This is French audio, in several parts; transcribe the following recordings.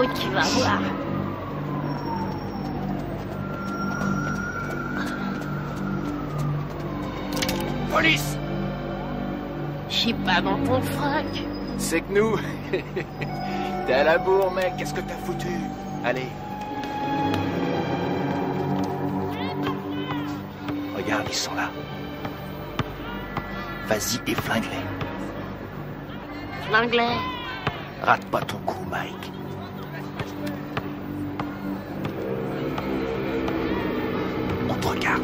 route, tu vas voir. Police! Je suis pas dans ton froc. C'est que nous. T'es à la bourre, mec. Qu'est-ce que t'as foutu? Allez. Regarde, ils sont là. Vas-y et flingue-les. L'anglais. Rate pas ton coup, Mike. On te regarde.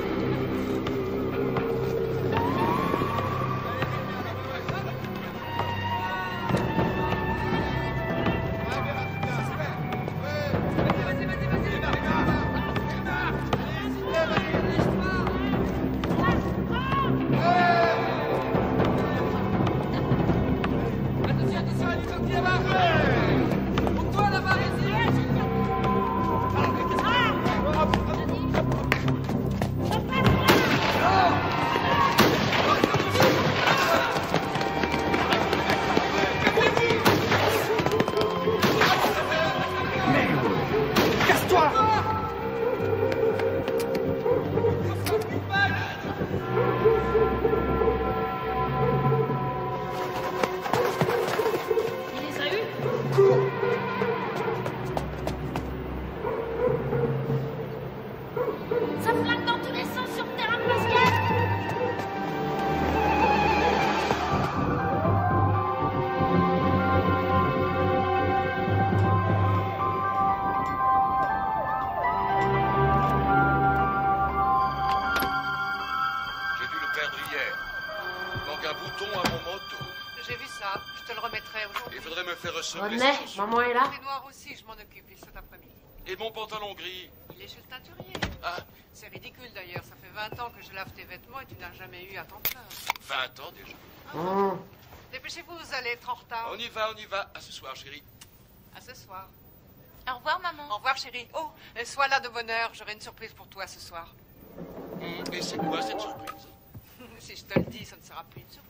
Rodney, maman est là. Les noirs aussi, je m'en occupe, et cet après-midi. Et mon pantalon gris? Il est chez le teinturier. Ah. C'est ridicule d'ailleurs, ça fait 20 ans que je lave tes vêtements et tu n'as jamais eu à t'en plaindre. 20 ans déjà. Dépêchez-vous, vous allez être en retard. On y va, on y va. À ce soir, chérie. À ce soir. Au revoir, maman. Au revoir, chérie. Oh, sois là de bonne heure, j'aurai une surprise pour toi ce soir. Et c'est quoi cette surprise? Si je te le dis, ça ne sera plus une surprise.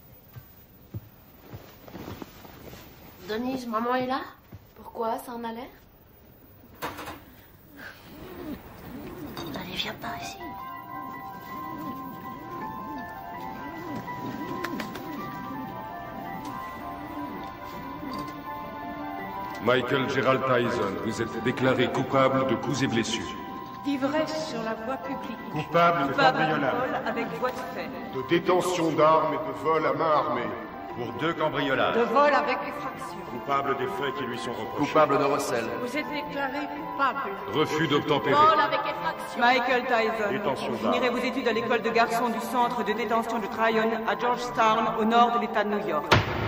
Denise, maman est là? Pourquoi? Ça en a l'air? Allez, viens par ici. Michael Gerald Tyson, vous êtes déclaré coupable de coups et blessures. D'ivresse sur la voie publique. Coupable de cambriolage. Vol avec voie de fait. De détention d'armes et de vol à main armée. Pour 2 cambriolages. De vol avec effraction. Coupable des faits qui lui sont reprochés. Coupable de recel. Vous êtes déclaré coupable. Refus d'obtempérer. Vol avec effraction. Michael Tyson. Détention Vous finirez vos études à l'école de garçons du centre de détention de Tryon à Georgetown, au nord de l'État de New York.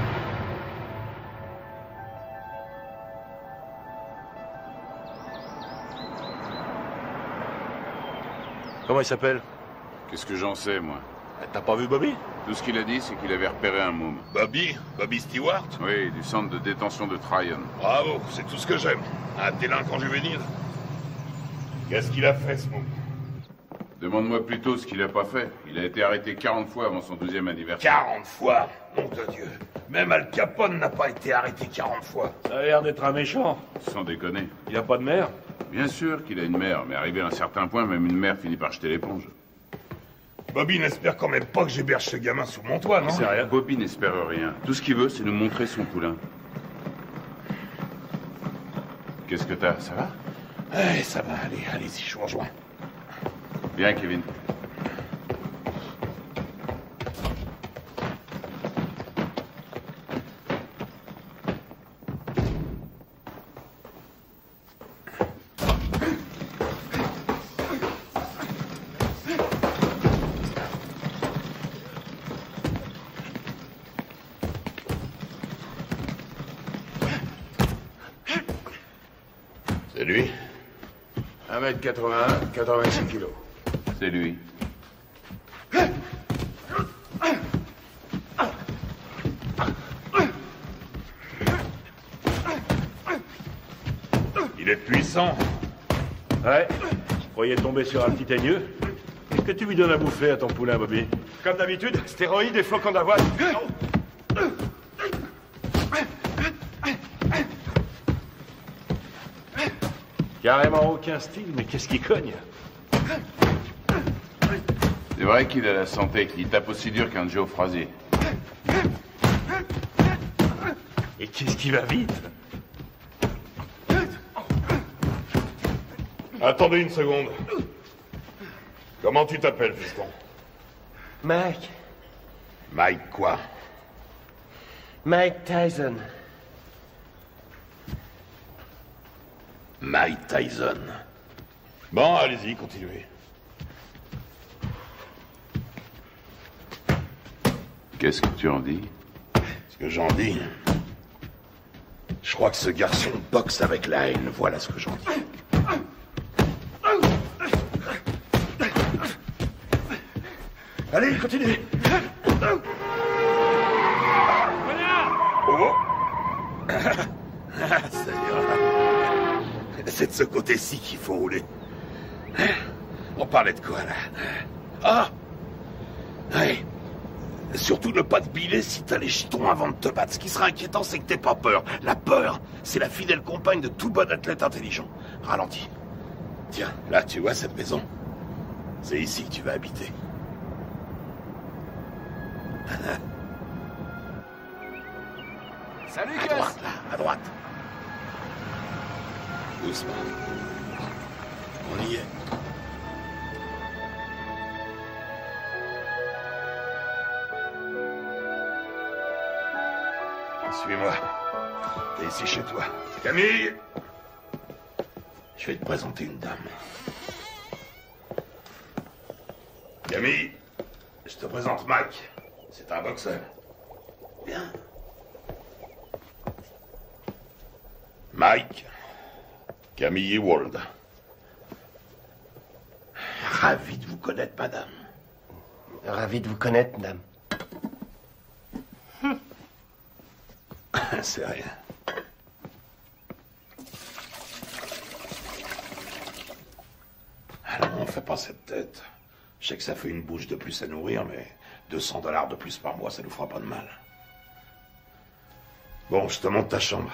Comment il s'appelle? Qu'est-ce que j'en sais, moi? T'as pas vu Bobby? Tout ce qu'il a dit, c'est qu'il avait repéré un môme. Bobby? Bobby Stewart? Oui, du centre de détention de Tryon. Bravo, c'est tout ce que j'aime. Un délinquant juvénile. Qu'est-ce qu'il a fait, ce môme? Demande-moi plutôt ce qu'il a pas fait. Il a été arrêté 40 fois avant son 12e anniversaire. 40 fois? Nom de Dieu. Même Al Capone n'a pas été arrêté 40 fois. Ça a l'air d'être un méchant. Sans déconner. Il a pas de mère? Bien sûr qu'il a une mère, mais arrivé à un certain point, même une mère finit par jeter l'éponge. Bobby n'espère quand même pas que j'héberge ce gamin sous mon toit, non? C'est rien. Bobby n'espère rien. Tout ce qu'il veut, c'est nous montrer son poulain. Qu'est-ce que t'as? Ça va? Eh, ça va, allez-y, je vous rejoins. Bien, Kevin. C'est lui? 1m81, 86 kilos. C'est lui. Il est puissant. Ouais. Je croyais tomber sur un petit aigneux. Qu'est-ce que tu lui donnes à bouffer à ton poulain, Bobby? Comme d'habitude, stéroïdes et flocons d'avoine. Carrément aucun style, mais qu'est-ce qui cogne? C'est vrai qu'il a la santé, il tape aussi dur qu'un Joe Frazier. Et qu'est-ce qui va vite? Attendez une seconde. Comment tu t'appelles, fiston? Mike. Mike quoi? Mike Tyson. Mike Tyson. Bon, allez-y, continuez. Qu'est-ce que tu en dis? Ce que j'en dis... Je crois que ce garçon boxe avec la haine, voilà ce que j'en dis. Allez, continuez. Oh. Ça ira. C'est de ce côté-ci qu'il faut rouler. On parlait de quoi, là? Ah! Ouais. Surtout ne pas te biler si t'as les jetons avant de te battre. Ce qui sera inquiétant, c'est que t'aies pas peur. La peur, c'est la fidèle compagne de tout bon athlète intelligent. Ralentis. Tiens, là, tu vois cette maison? C'est ici que tu vas habiter. Salut, à droite, là, à droite. Doucement. On y est. Suis-moi. T'es ici chez toi. Camille! Je vais te présenter une dame. Camille, je te présente Mike. C'est un boxeur. Bien. Mike, Camille Ewald. Ravi de vous connaître, madame. Ravi de vous connaître, madame. C'est rien. Alors, on fait pas cette tête. Je sais que ça fait une bouche de plus à nourrir, mais $200 de plus par mois, ça nous fera pas de mal. Bon, je te montre ta chambre.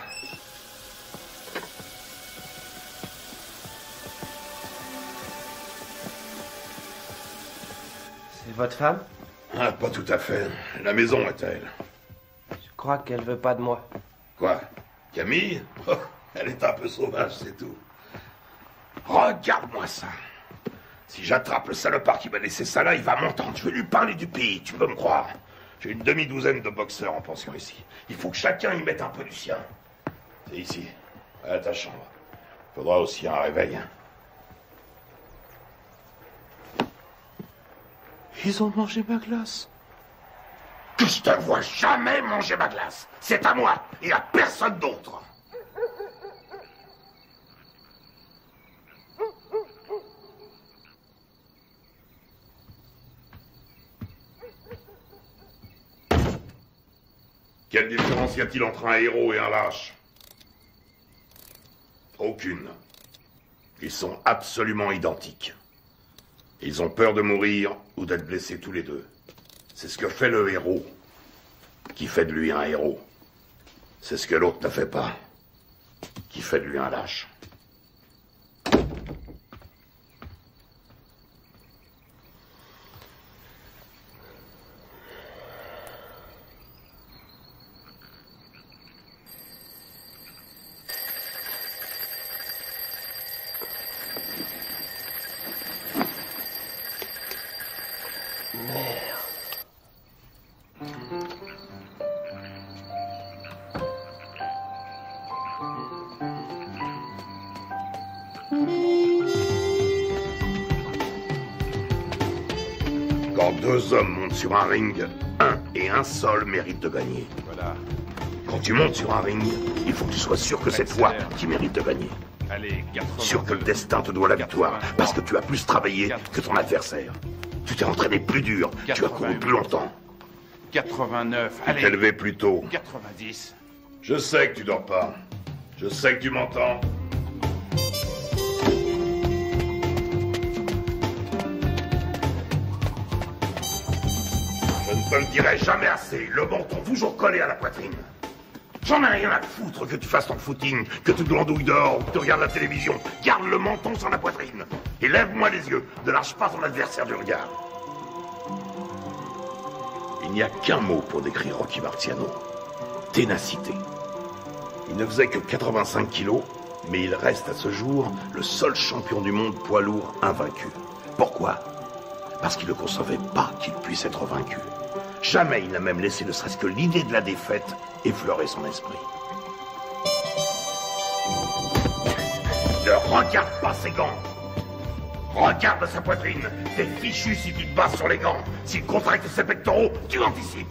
C'est votre femme? Ah, pas tout à fait. La maison est à elle. Je crois qu'elle veut pas de moi. Quoi? Camille? Oh, elle est un peu sauvage, c'est tout. Regarde-moi ça. Si j'attrape le salopard qui m'a laissé ça là, il va m'entendre. Je vais lui parler du pays, tu peux me croire. J'ai une demi-douzaine de boxeurs en pension ici. Il faut que chacun y mette un peu du sien. C'est ici, à ta chambre. Faudra aussi un réveil. Hein. Ils ont mangé ma glace. Que je te vois jamais manger ma glace. C'est à moi et à personne d'autre. Quelle différence y a-t-il entre un héros et un lâche? Aucune. Ils sont absolument identiques. Ils ont peur de mourir ou d'être blessés tous les deux. C'est ce que fait le héros qui fait de lui un héros. C'est ce que l'autre ne fait pas, qui fait de lui un lâche. Quand deux hommes montent sur un ring, un et un seul mérite de gagner. Voilà. Quand tu montes sur un ring, il faut que tu sois sûr que c'est toi qui mérites de gagner. Allez, 82. Sûr que le destin te doit la victoire, parce que tu as plus travaillé que ton adversaire. Tu t'es entraîné plus dur, tu as couru plus longtemps. 89, Tu t'es levé plus tôt. 90. Je sais que tu dors pas. Je sais que tu m'entends. Je ne te le dirai jamais assez. Le menton toujours collé à la poitrine. J'en ai rien à foutre que tu fasses ton footing, que tu glandouilles dehors ou que tu regardes la télévision. Garde le menton sur la poitrine. Et lève-moi les yeux. Ne lâche pas ton adversaire du regard. Il n'y a qu'un mot pour décrire Rocky Marciano. Ténacité. Il ne faisait que 85 kilos, mais il reste à ce jour le seul champion du monde poids lourd invaincu. Pourquoi? Parce qu'il ne concevait pas qu'il puisse être vaincu. Jamais il n'a même laissé ne serait-ce que l'idée de la défaite effleurer son esprit. Ne regarde pas ses gants. Regarde sa poitrine. T'es fichu si tu te bases sur les gants. S'il contracte ses pectoraux, tu anticipes.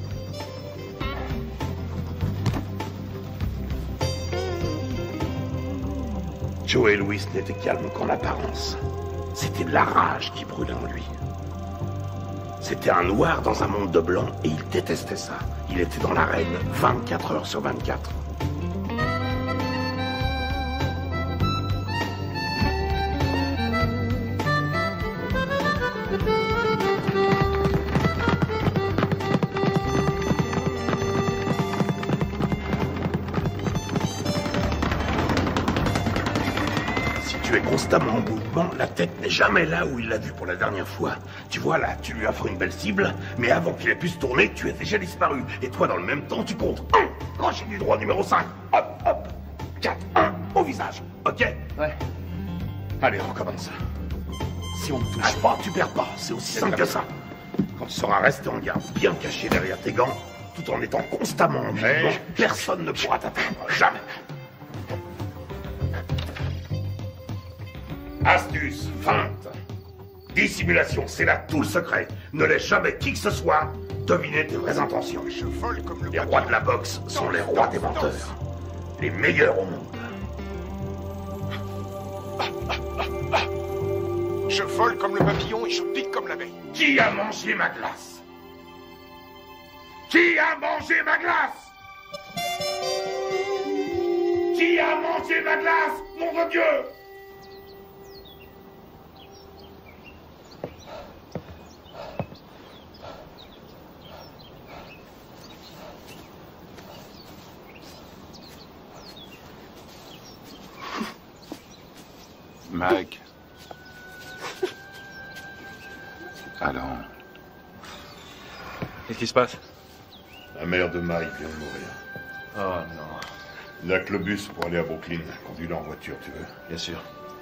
Joey Louis n'était calme qu'en apparence. C'était de la rage qui brûlait en lui. C'était un noir dans un monde de blanc et il détestait ça. Il était dans l'arène 24 heures sur 24. Constamment en mouvement, la tête n'est jamais là où il l'a vue pour la dernière fois. Tu vois là, tu lui offres une belle cible, mais avant qu'il ait pu se tourner, tu es déjà disparu. Et toi, dans le même temps, tu comptes 1, crochet du droit numéro 5, hop, hop, 4, 1, au visage, ok? Ouais. Allez, on recommence. Si on ne touche pas, tu perds pas, c'est aussi simple que ça. Quand tu sauras rester en garde, bien caché derrière tes gants, tout en étant constamment en mouvement, personne ne pourra t'atteindre, jamais. Astuce, feinte, dissimulation, c'est là tout le secret. Ne laisse jamais qui que ce soit deviner tes vraies intentions. Les rois de la boxe sont les rois des menteurs. Les meilleurs au monde. Je vole comme le papillon et je pique comme l'abeille. Qui a mangé ma glace? Qui a mangé ma glace? Qui a mangé ma glace, nom de Dieu? Mike. Allons. Qu'est-ce qui se passe? La mère de Mike vient de mourir. Oh non. Il n'y a que le bus pour aller à Brooklyn. Conduis-le en voiture, tu veux? Bien sûr.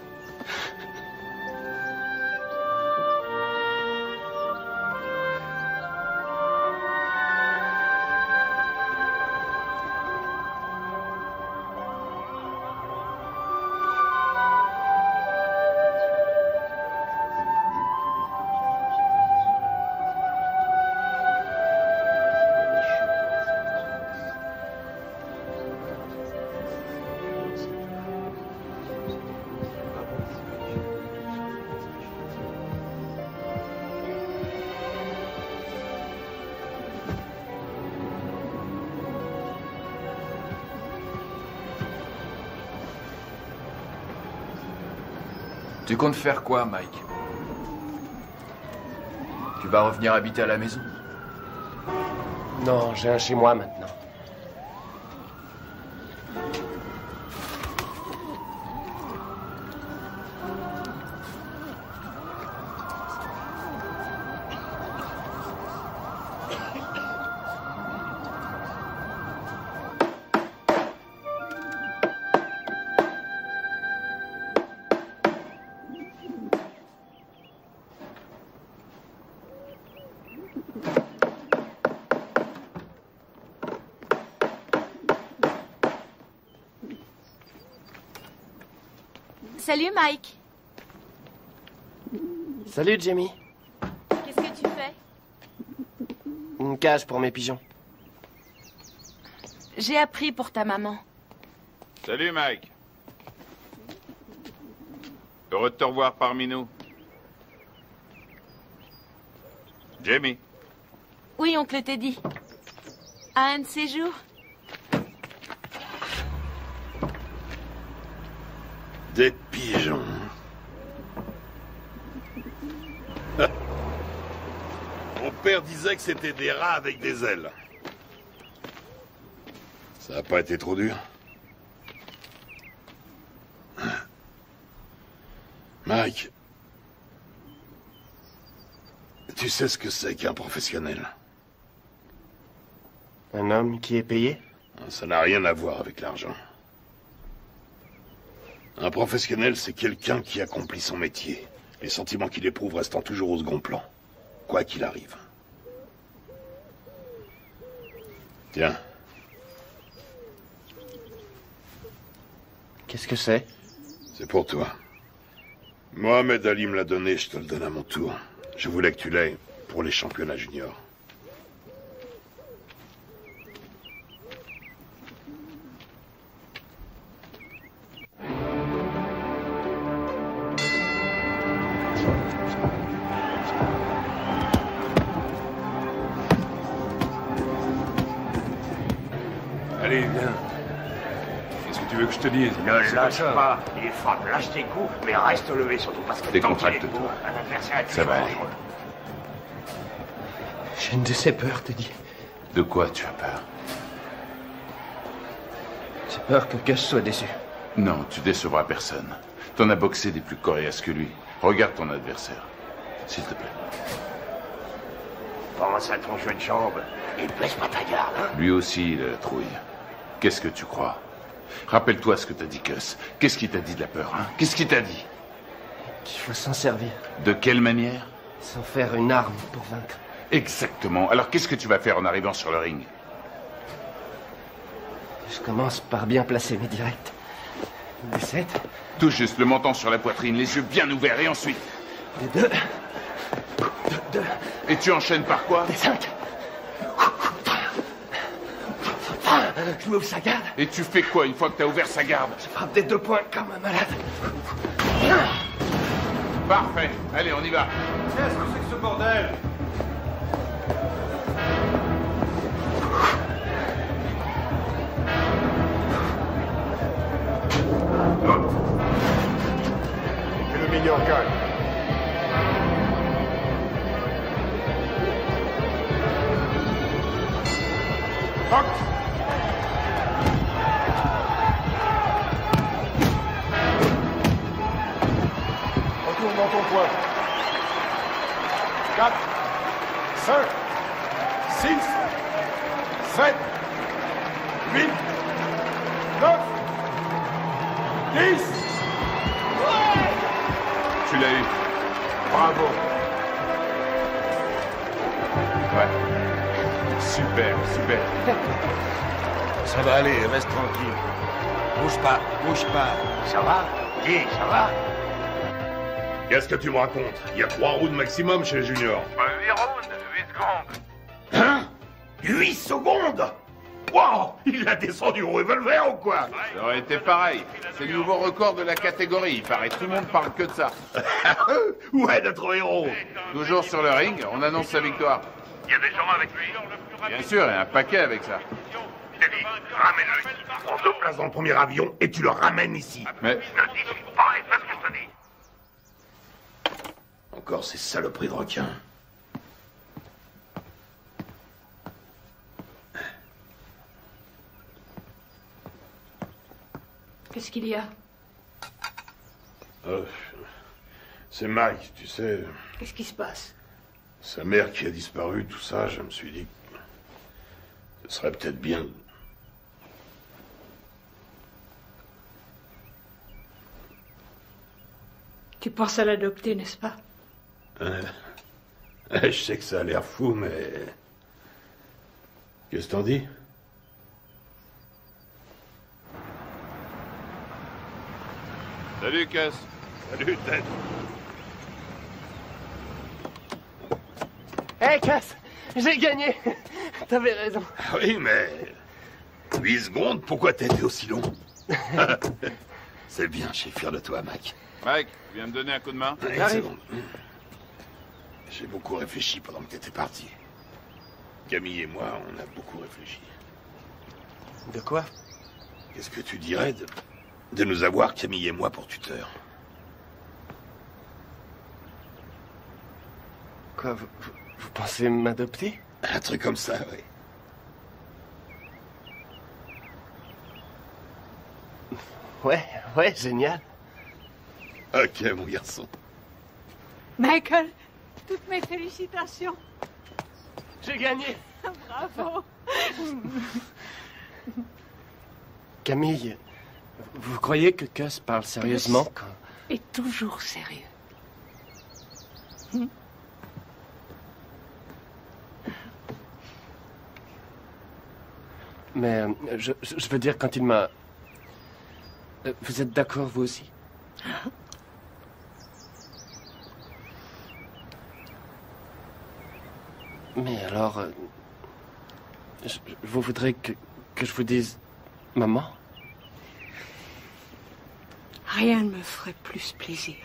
Tu comptes faire quoi, Mike? Tu vas revenir habiter à la maison? Non, j'ai un chez moi maintenant. Salut Mike. Salut Jamie. Qu'est-ce que tu fais? Une cage pour mes pigeons. J'ai appris pour ta maman. Salut Mike. Heureux de te revoir parmi nous. Jamie. Oui, oncle Teddy. À un de ces jours. Des pigeons. Mon père disait que c'était des rats avec des ailes. Ça n'a pas été trop dur? Mike, tu sais ce que c'est qu'un professionnel? Un homme qui est payé? Ça n'a rien à voir avec l'argent. Un professionnel, c'est quelqu'un qui accomplit son métier. Les sentiments qu'il éprouve restant toujours au second plan, quoi qu'il arrive. Tiens. Qu'est-ce que c'est? C'est pour toi. Mohamed Ali me l'a donné, je te le donne à mon tour. Je voulais que tu l'aies pour les championnats juniors. Allez, viens. Qu'est-ce que tu veux que je te dise? Ne lâche pas les frappes, lâche tes coups, mais reste levé surtout parce que Décontracte-toi. un adversaire est Ça va dangereux. aller. J'ai une de ces peurs, Teddy. De quoi tu as peur? J'ai peur que Gus soit déçu. Non, tu décevras personne. T'en as boxé des plus coriaces que lui. Regarde ton adversaire. S'il te plaît. Pense à ton jeu de jambes et baisse pas ta garde, hein. Lui aussi, il a la trouille. Qu'est-ce que tu crois? Rappelle-toi ce que t'as dit, Gus. Qu'est-ce qu'il t'a dit de la peur, hein? Qu'est-ce qu'il t'a dit? Qu'il faut s'en servir. De quelle manière? Sans faire une arme pour vaincre. Exactement. Alors qu'est-ce que tu vas faire en arrivant sur le ring? Je commence par bien placer mes directs. Des 7. Tout juste le menton sur la poitrine, les yeux bien ouverts, et ensuite? Des 2. Et tu enchaînes par quoi? Des 5. Je m'ouvre sa garde. Et tu fais quoi une fois que t'as ouvert sa garde? Je frappe des 2 points comme un malade. Parfait. Allez, on y va. Qu'est-ce que c'est que ce bordel? Que le meilleur gagne. Fuck! Retourne dans ton coin. 4, 5, 6, 7, 8, 9, 10. Tu l'as eu. Bravo. Ouais. Super, super. Ça va aller, reste tranquille. Bouge pas, bouge pas. Ça va? Dis, ça va? Qu'est-ce que tu me racontes? Il y a 3 rounds maximum chez les juniors. 8 rounds, 8 secondes. Hein? 8 secondes? Wow! Il l'a descendu au revolver ou quoi? Ça aurait été pareil. C'est le nouveau record de la catégorie. Il paraît tout le monde parle que de ça. Ouais, notre héros. Toujours sur le ring, on annonce sa victoire. Il y a des gens avec lui. Bien sûr, il y a un paquet avec ça. Teddy, ramène-le. Prends 2 places dans le premier avion et tu le ramènes ici. Mais Ne discute pas et fais ce que je te dis. Encore ces saloperies de requins. Qu'est-ce qu'il y a? C'est Mike, tu sais. Qu'est-ce qui se passe? Sa mère qui a disparu, tout ça, je me suis dit que ce serait peut-être bien. Tu penses à l'adopter, n'est-ce pas? Je sais que ça a l'air fou, mais... Qu'est-ce que t'en dis? salut, Cass. Salut, Ted. Hé, Cass! J'ai gagné! T'avais raison. Ah oui, mais... 8 secondes, pourquoi t'as été aussi long? C'est bien, je suis fier de toi, Mike. Mike, tu viens me donner un coup de main? Allez, J'arrive. seconde. J'ai beaucoup réfléchi pendant que t'étais parti. Camille et moi, on a beaucoup réfléchi. De quoi? Qu'est-ce que tu dirais de nous avoir, Camille et moi, pour tuteurs? Quoi, vous pensez m'adopter? Un truc comme ça, oui. Ouais, génial. Ok, mon garçon. Michael, toutes mes félicitations. J'ai gagné. Bravo. Camille, vous croyez que Gus parle sérieusement quand... Et toujours sérieux. Mais je veux dire, quand il m'a... Vous êtes d'accord, vous aussi? Mais alors... vous voudrez que je vous dise... Maman? Rien ne me ferait plus plaisir.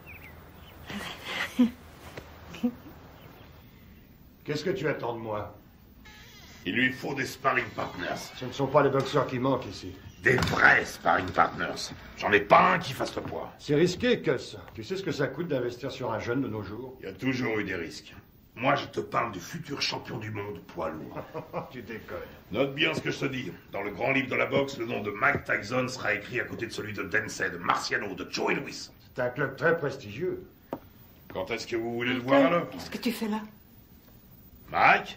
Qu'est-ce que tu attends de moi? Il lui faut des sparring partners. Ce ne sont pas les boxeurs qui manquent ici. Des vrais sparring partners. J'en ai pas un qui fasse le poids. C'est risqué, Gus. Tu sais ce que ça coûte d'investir sur un jeune de nos jours? Il y a toujours eu des risques. Moi, je te parle du futur champion du monde poids lourd. Tu déconnes. Note bien ce que je te dis. Dans le grand livre de la boxe, le nom de Mike Tyson sera écrit à côté de celui de Dempsey, de Marciano, de Joey Louis. C'est un club très prestigieux. Quand est-ce que vous voulez le voir, alors? Qu'est-ce que tu fais là? Mike?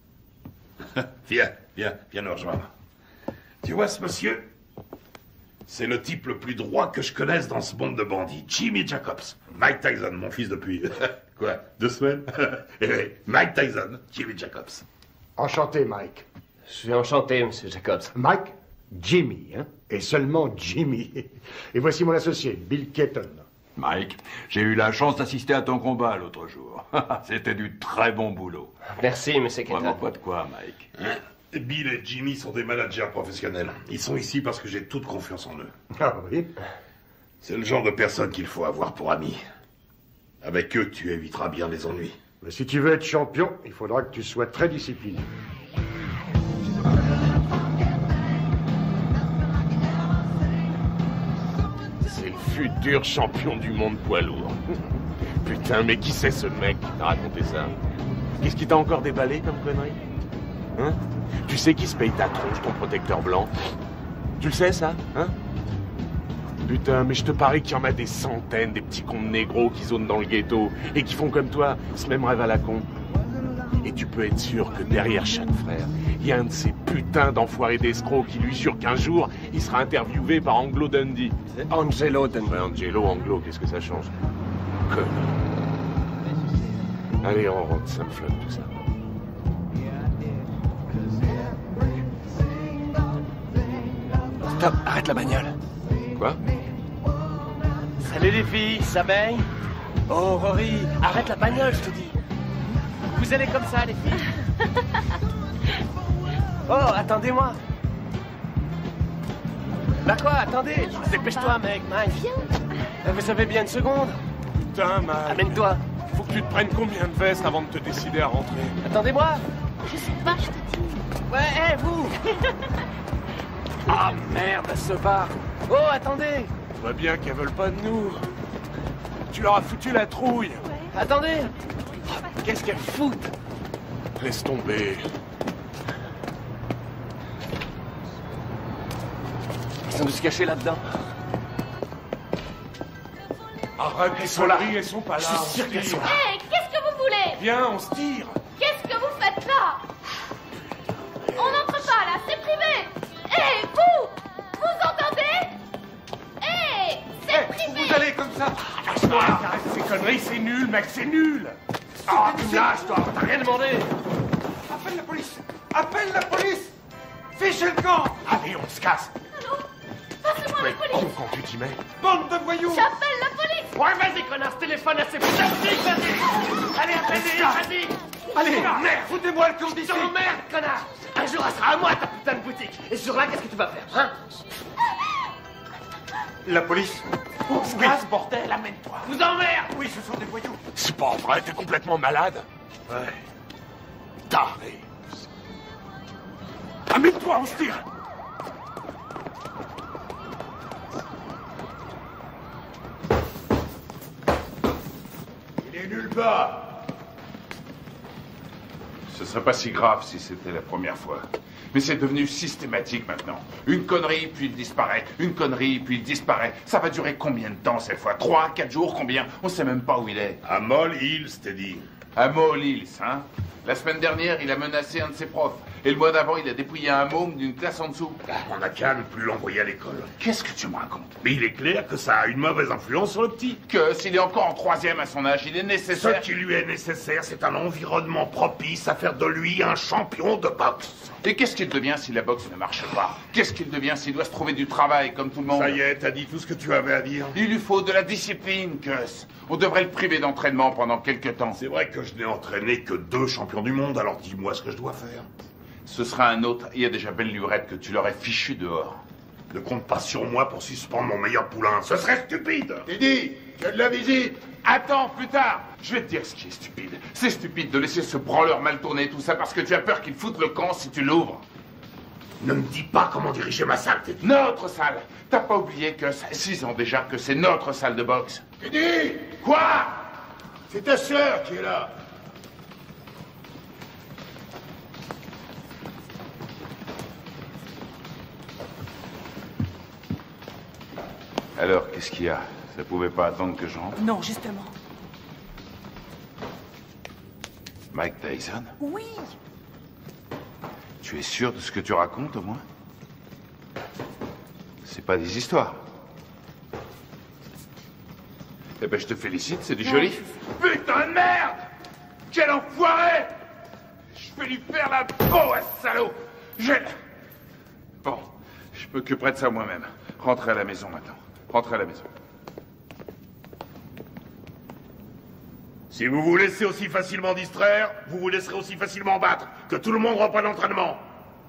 Viens nous rejoindre. Tu vois ce monsieur? C'est le type le plus droit que je connaisse dans ce monde de bandits. Jimmy Jacobs. Mike Tyson, mon fils depuis... Quoi, 2 semaines? Eh oui, Mike Tyson, Jimmy Jacobs. Enchanté, Mike. Je suis enchanté, monsieur Jacobs. Mike, Jimmy, hein? Et seulement Jimmy. Et voici mon associé, Bill Keaton. Mike, j'ai eu la chance d'assister à ton combat l'autre jour. C'était du très bon boulot. Merci, monsieur Keaton. Vraiment pas de quoi, Mike. Hein? Bill et Jimmy sont des managers professionnels. Ils sont ici parce que j'ai toute confiance en eux. Ah oui? C'est le genre de personne qu'il faut avoir pour amis. Avec eux, tu éviteras bien les ennuis. Mais si tu veux être champion, il faudra que tu sois très discipliné. C'est le futur champion du monde poids lourd. Putain, mais qui c'est ce mec qui t'a raconté ça? Qu'est-ce qui t'a encore déballé comme connerie? Hein? Tu sais qui se paye ta tronche, ton protecteur blanc? Tu le sais, ça? Hein? Putain, mais je te parie qu'il y en a des centaines, des petits cons de négros qui zonent dans le ghetto et qui font comme toi, ce même rêve à la con. Et tu peux être sûr que derrière chaque frère, il y a un de ces putains d'enfoirés d'escrocs qui lui jure qu'un jour, il sera interviewé par Anglo Dundee. C'est Angelo Dundee. Ouais, Angelo, Anglo, qu'est-ce que ça change? Connard. Allez, on rentre, ça me flotte tout ça. Stop, arrête la bagnole. Quoi? Salut les filles, ça baigne? Oh Rory, arrête la bagnole, je te dis. Vous allez comme ça, les filles? Oh, attendez-moi. Bah quoi, attendez, dépêche-toi, mec, Mike. Viens. Vous avez bien une seconde? Putain, Mike. Amène-toi. Faut que tu te prennes combien de vestes avant de te décider à rentrer? Attendez-moi. Je sais pas, je te dis. Ouais, vous. Ah merde, ce bar. Oh, attendez. On voit bien qu'elles veulent pas de nous. Tu leur as foutu la trouille. Ouais. Attendez. Qu'est-ce qu'elles foutent? Laisse tomber. Ils ont dû se cacher là-dedans. Arrête, elles sont là. Elles sont pas là. Je suis sûr qu'elles sont là. Hé, qu'est-ce que vous voulez? Viens, on se tire. Qu'est-ce que vous faites là? On n'entre pas là, c'est privé. Hé, vous entendez? Hé, c'est privé. Vous allez comme ça. Lâche-moi, arrête ces conneries, c'est nul, mec, c'est nul. Ah, tu me lâches, toi, t'as rien demandé. Appelle la police. Appelle la police. Fichez le camp. Allez, on se casse. Allô? Passez-moi la police. Con quand tu t'y mets. Bande de voyous. J'appelle la police. Ouais, vas-y, connard, téléphone à ces putains de flics, vas-y. Allez, appelle-les, vas-y. Allez, merde, foutez-moi le camp d'ici. Merde, connard. Un jour, elle sera à moi, ta putain de boutique. Et ce jour-là, qu'est-ce que tu vas faire, hein? La police. On se casse, bordel, amène-toi. Vous emmerde. Oui, ce sont des voyous. C'est pas vrai, t'es complètement malade. Ouais. Taré. Amène-toi, on se tire. Il est nulle part. Ce serait pas si grave si c'était la première fois. Mais c'est devenu systématique maintenant. Une connerie, puis il disparaît. Une connerie, puis il disparaît. Ça va durer combien de temps cette fois? 3, 4 jours, combien? On sait même pas où il est. À Moll Hills, t'es dit. À Moll Hills, hein? La semaine dernière, il a menacé un de ses profs. Et le mois d'avant, il a dépouillé un môme d'une classe en dessous. On n'a qu'à ne plus l'envoyer à l'école. Qu'est-ce que tu me racontes? Mais il est clair que ça a une mauvaise influence sur le petit. Que s'il est encore en 3e à son âge, il est nécessaire... Ce qui lui est nécessaire, c'est un environnement propice à faire de lui un champion de boxe. Et qu'est-ce qu'il devient si la boxe ne marche pas? Qu'est-ce qu'il devient s'il doit se trouver du travail comme tout le monde? Ça y est, t'as dit tout ce que tu avais à dire. Il lui faut de la discipline, Gus. On devrait le priver d'entraînement pendant quelques temps. C'est vrai que je n'ai entraîné que 2 champions du monde, alors dis-moi ce que je dois faire. Ce sera un autre. Il y a déjà belle lurette que tu l'aurais fichu dehors. Ne compte pas sur moi pour suspendre mon meilleur poulain. Ce serait stupide. Teddy, tu as de la visite. Attends, plus tard. Je vais te dire ce qui est stupide. C'est stupide de laisser ce branleur mal tourner tout ça parce que tu as peur qu'il foute le camp si tu l'ouvres. Ne me dis pas comment diriger ma salle, Teddy. Notre salle. T'as pas oublié que ça fait 6 ans déjà que c'est notre salle de boxe. Teddy! Quoi? C'est ta sœur qui est là. Alors, qu'est-ce qu'il y a? Ça pouvait pas attendre que je rentre? Non, justement. Mike Tyson? Oui. Tu es sûr de ce que tu racontes, au moins? C'est pas des histoires. Eh ben, je te félicite, c'est du joli. Putain de merde! Quel enfoiré! Je vais lui faire la peau à ce salaud! Bon, je m'occuperai de ça moi-même. Rentrez à la maison maintenant. Rentrez à la maison. Si vous vous laissez aussi facilement distraire, vous vous laisserez aussi facilement battre. Que tout le monde reprenne l'entraînement.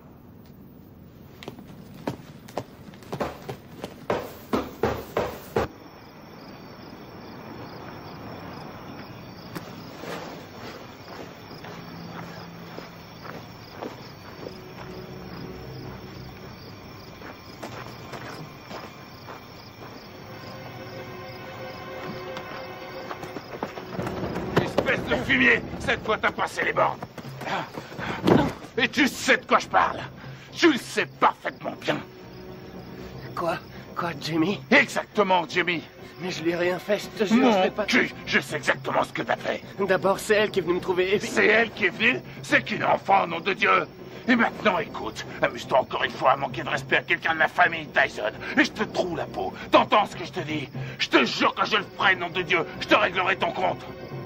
De fumier, cette fois t'as passé les bornes. Et tu sais de quoi je parle. Tu le sais parfaitement bien. Quoi, Jimmy? Exactement, Jimmy. Mais je lui ai rien fait, je te jure, Mon je l'ai pas... cul, je sais exactement ce que t'as fait. D'abord, c'est elle qui est venue me trouver. Et puis... C'est elle qui est venue? C'est qu'une enfant, nom de Dieu. Et maintenant, écoute, amuse-toi encore une fois à manquer de respect à quelqu'un de la famille Tyson. Et je te troue la peau. T'entends ce que je te dis? Je te jure que je le ferai, nom de Dieu. Je te réglerai ton compte.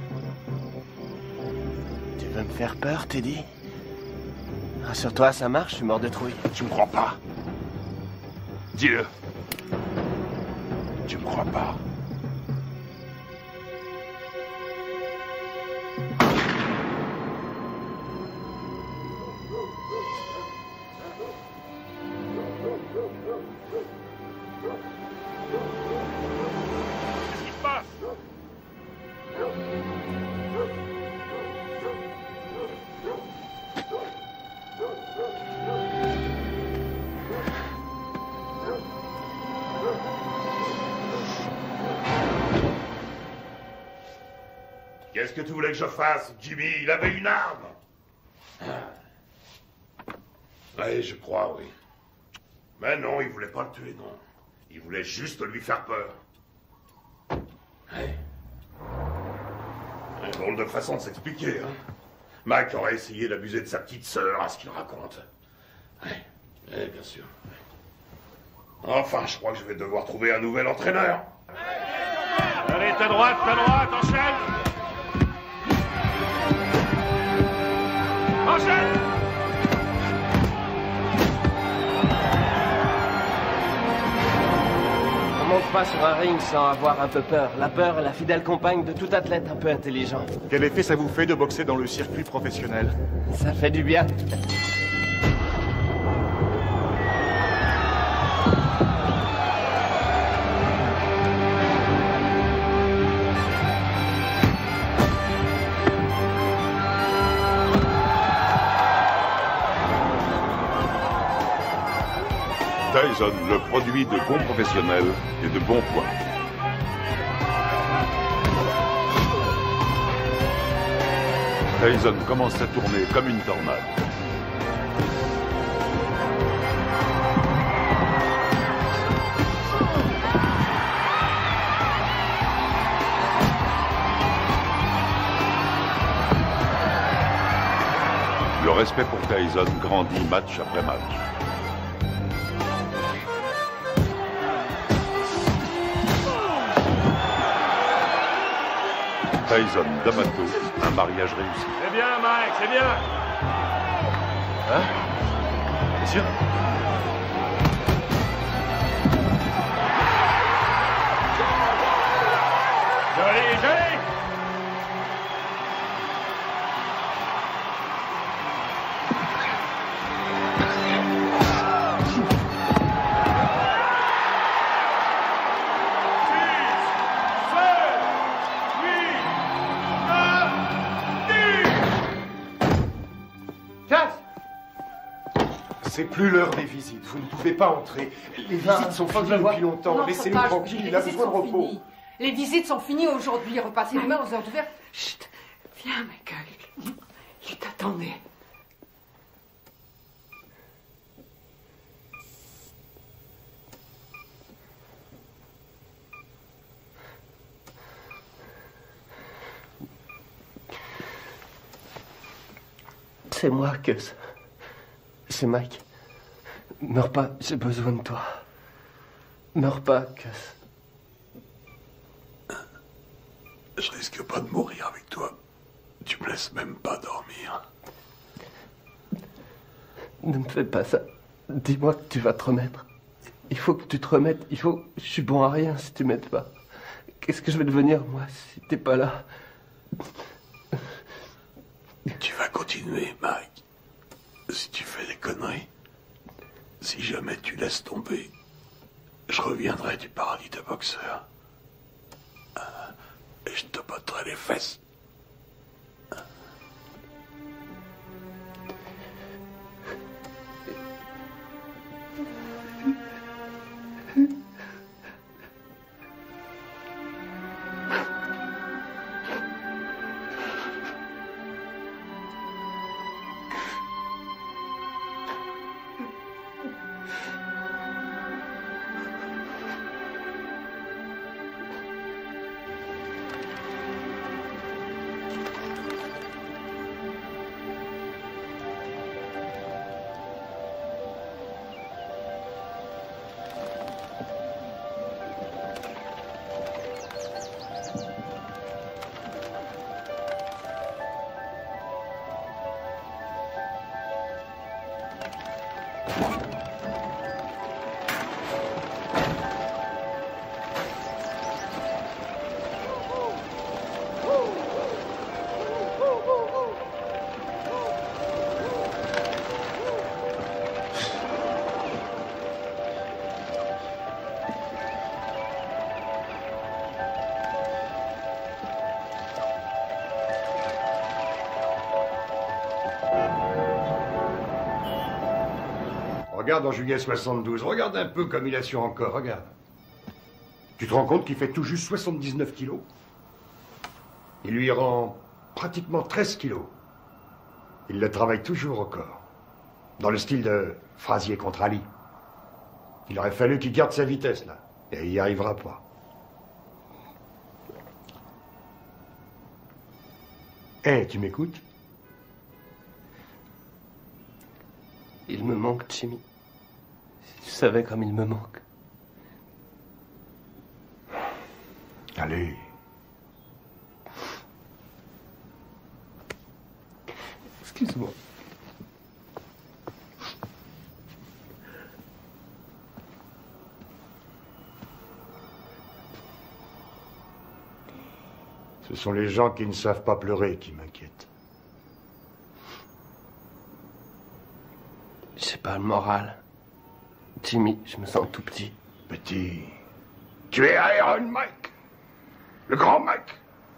Tu veux me faire peur, Teddy? Rassure-toi, ça marche, je suis mort de trouille. Tu me crois pas? Dis-le. Tu me crois pas? Qu'est-ce qui se passe? Qu'est-ce que tu voulais que je fasse, Jimmy? Il avait une arme. Oui, je crois, oui. Mais non, il voulait pas le tuer, non. Il voulait juste lui faire peur. Ouais. Une drôle de façon de s'expliquer, hein. Mac aurait essayé d'abuser de sa petite sœur, à ce qu'il raconte. Ouais, bien sûr. Enfin, je crois que je vais devoir trouver un nouvel entraîneur. Allez, ta droite, enchaîne! Enchaîne! On monte pas sur un ring sans avoir un peu peur. La peur est la fidèle compagne de tout athlète un peu intelligent. Quel effet ça vous fait de boxer dans le circuit professionnel? Ça fait du bien. Tyson, le produit de bons professionnels et de bons points. Tyson commence à tourner comme une tornade. Le respect pour Tyson grandit match après match. Tyson, D'Amato, un mariage réussi. C'est bien, Mike, c'est bien. Hein? Bien sûr. Joli, joli. C'est plus l'heure des visites. Vous ne pouvez pas entrer. Les visites sont finies depuis longtemps. Laissez-nous tranquille. Il a besoin de repos. Les visites sont finies aujourd'hui. Repassez demain aux heures ouvertes. Chut. Viens, Michael. Il t'attendait. C'est moi, Gus. C'est Mike. Meurs pas, j'ai besoin de toi. Meurs pas, Gus. Je risque pas de mourir avec toi. Tu me laisses même pas dormir. Ne me fais pas ça. Dis-moi que tu vas te remettre. Il faut que tu te remettes. Je suis bon à rien si tu m'aides pas. Qu'est-ce que je vais devenir, moi, si t'es pas là? Tu vas continuer, Mike. Si tu fais des conneries, si jamais tu laisses tomber, je reviendrai du paradis de boxeur. Et je te botterai les fesses. Regarde en juillet 72, regarde un peu comme il a su encore, regarde. Tu te rends compte qu'il fait tout juste 79 kilos? Il lui rend pratiquement 13 kilos. Il le travaille toujours au corps. Dans le style de Frazier contre Ali. Il aurait fallu qu'il garde sa vitesse, là. Et il n'y arrivera pas. Hé, tu m'écoutes? Il me manque, Jimmy. Si tu savais comme il me manque. Allez. Excuse-moi. Ce sont les gens qui ne savent pas pleurer qui m'inquiètent. J'ai pas le moral. Jimmy, je me sens tout petit. Petit. Tu es Iron Mike. Le grand Mike.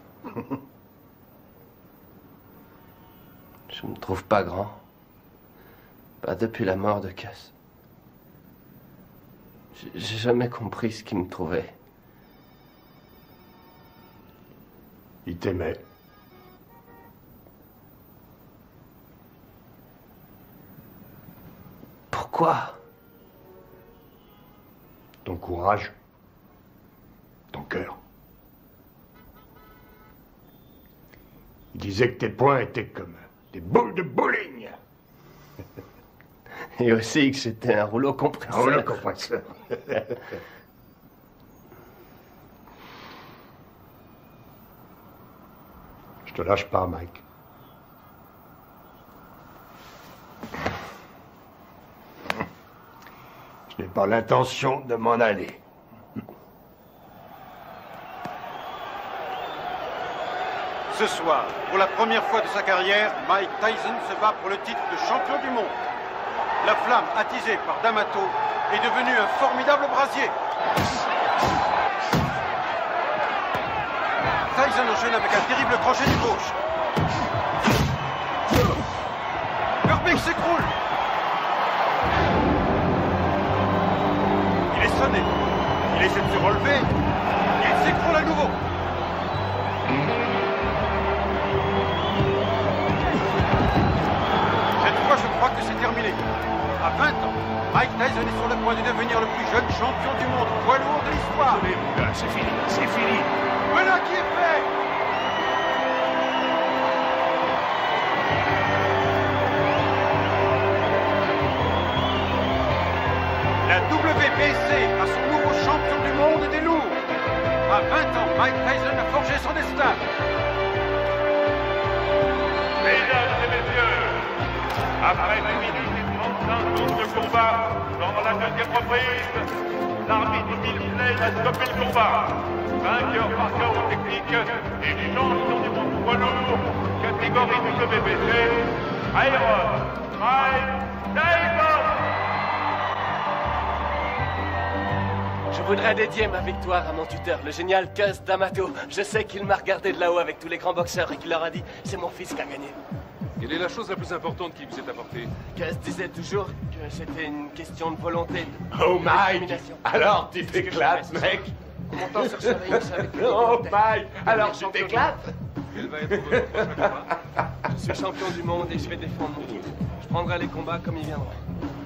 Je me trouve pas grand. Pas depuis la mort de Cass. J'ai jamais compris ce qui me trouvait. Il t'aimait. Quoi? Ton courage. Ton cœur. Il disait que tes poings étaient comme des boules de bowling. Et aussi que c'était un rouleau compresseur. Un rouleau compresseur. Je te lâche pas, Mike. Je n'ai pas l'intention de m'en aller. Ce soir, pour la première fois de sa carrière, Mike Tyson se bat pour le titre de champion du monde. La flamme attisée par D'Amato est devenue un formidable brasier. Tyson enchaîne avec un terrible crochet du gauche. Herbig s'écroule. Il est sonné. Il essaie de se relever. Il s'écroule à nouveau. Cette fois, je crois que c'est terminé. À 20 ans, Mike Tyson est sur le point de devenir le plus jeune champion du monde poids lourd de l'histoire. C'est fini, c'est fini. Voilà qui est fait. La WBC a son nouveau champion du monde des lourds. À 20 ans, Mike Tyson a forgé son destin. Mesdames et messieurs, après 1 minute et 35 secondes de combat, dans la deuxième reprise, l'arbitre Bill Slade a stoppé le combat. Vainqueur par KO technique et champion du monde poids lourd, catégorie WBC, Iron Mike Tyson. Je voudrais dédier ma victoire à mon tuteur, le génial Cus D'Amato. Je sais qu'il m'a regardé de là-haut avec tous les grands boxeurs et qu'il leur a dit « C'est mon fils qui a gagné ». Quelle est la chose la plus importante qui vous est apportée? Cus disait toujours que c'était une question de volonté. Oh Mike, alors tu t'éclates, mec. Comment t'en chercherais ça avec Oh Mike, alors tu t'éclates. Quel va être votre prochain combat? Je suis champion du monde et je vais défendre mon titre. Je prendrai les combats comme ils viendront.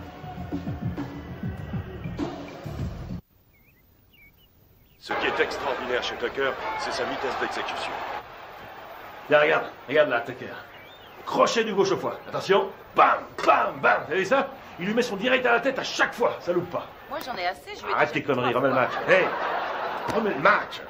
Ce qui est extraordinaire chez Tucker, c'est sa vitesse d'exécution. Là, regarde là, Tucker. Crochet du gauche au foie. Attention. Bam, bam, bam. Vous avez ça? Il lui met son direct à la tête à chaque fois. Ça loupe pas. Moi, j'en ai assez. Je vais Arrête tes conneries, remets le match. Hey, remets le match.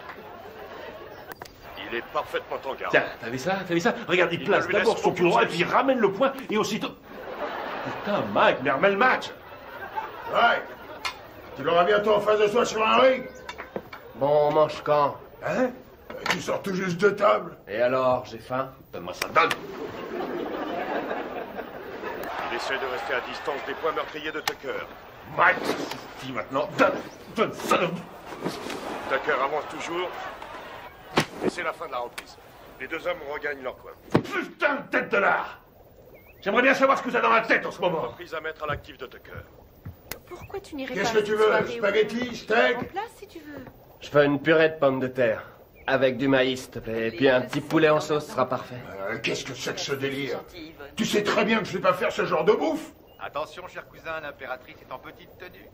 Il est parfaitement en garde. Tiens, t'as vu ça? T'as vu ça? Regarde, il place d'abord son pied droit et puis il ramène le poing et aussitôt... Putain, Mike, mais remets le match. Ouais. Tu l'auras bientôt en face de soi sur un ring. Bon, on mange quand? Hein? Tu sors tout juste de table. Et alors, j'ai faim? Donne-moi ça, donne. Il essaie de rester à distance des points meurtriers de Tucker. Mike, dis maintenant, donne ça. Tucker avance toujours. Et c'est la fin de la reprise. Les deux hommes regagnent leur coin. Putain de tête de l'art. J'aimerais bien savoir ce que t'as dans la tête en ce moment. Reprise à mettre à l'actif de Tucker. Pourquoi tu n'irais pas Qu'est-ce que tu veux? Spaghetti, steak? En place, si tu veux. Je fais une purée de pommes de terre. Avec du maïs, s'il te plaît. Et puis un petit poulet en sauce sera parfait. Qu'est-ce que c'est que ce délire? Tu sais très bien que je ne sais pas faire ce genre de bouffe. Attention, cher cousin, l'impératrice est en petite tenue.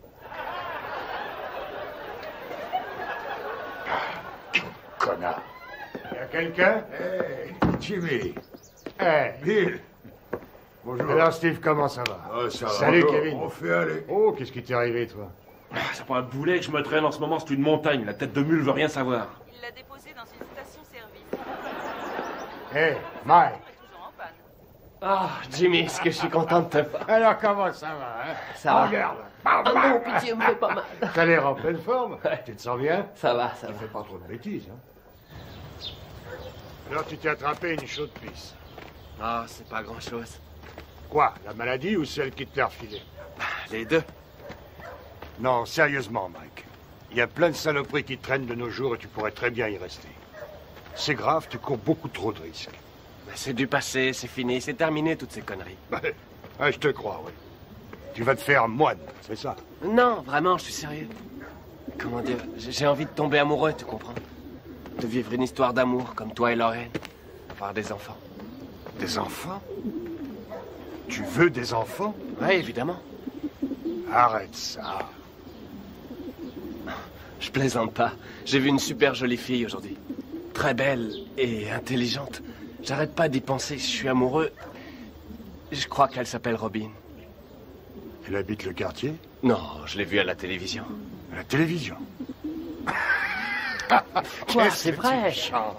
Connard. Y a quelqu'un? Hey, Jimmy. Hey, Bill. Bonjour. Alors, Steve, comment ça va? Oh, ça va. Salut, Bonjour. Kevin. On fait aller. Oh, qu'est-ce qui t'est arrivé, toi? C'est pas un boulet que je me traîne en ce moment, c'est une montagne. La tête de mule veut rien savoir. Il l'a déposé dans une station-service. Hey, Mike. Ah, Jimmy, est-ce que je suis content de te voir? Alors, comment ça va, hein? Ça va. Regarde. Ah non, pitié, me fais pas mal. T'as l'air en pleine forme. Tu te sens bien? Ça va, ça Tu va. fais pas trop de bêtises, hein? Alors, tu t'es attrapé une chaude pisse. Ah, c'est pas grand-chose. Quoi? La maladie ou celle qui te l'a refilée? Les deux. Non, sérieusement, Mike. Il y a plein de saloperies qui traînent de nos jours et tu pourrais très bien y rester. C'est grave, tu cours beaucoup trop de risques. Mais c'est du passé, c'est fini, c'est terminé toutes ces conneries. Ouais, je te crois, oui. Tu vas te faire moine, c'est ça? Non, vraiment, je suis sérieux. Comment dire, j'ai envie de tomber amoureux, tu comprends? De vivre une histoire d'amour comme toi et Lorraine. Avoir des enfants. Des enfants? Tu veux des enfants? Oui, évidemment. Arrête ça. Je plaisante pas. J'ai vu une super jolie fille aujourd'hui. Très belle et intelligente. J'arrête pas d'y penser, je suis amoureux. Je crois qu'elle s'appelle Robin. Elle habite le quartier? Non, je l'ai vue à la télévision. À la télévision? Quoi, c'est vrai?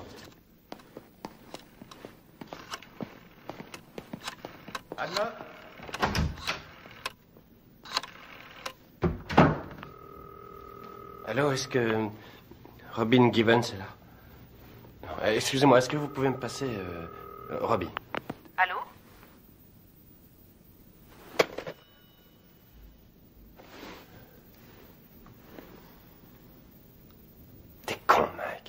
Anna? Allô, est-ce que Robin Givens est là? Non, excusez-moi, est-ce que vous pouvez me passer Robin? Allô? T'es con, Mike.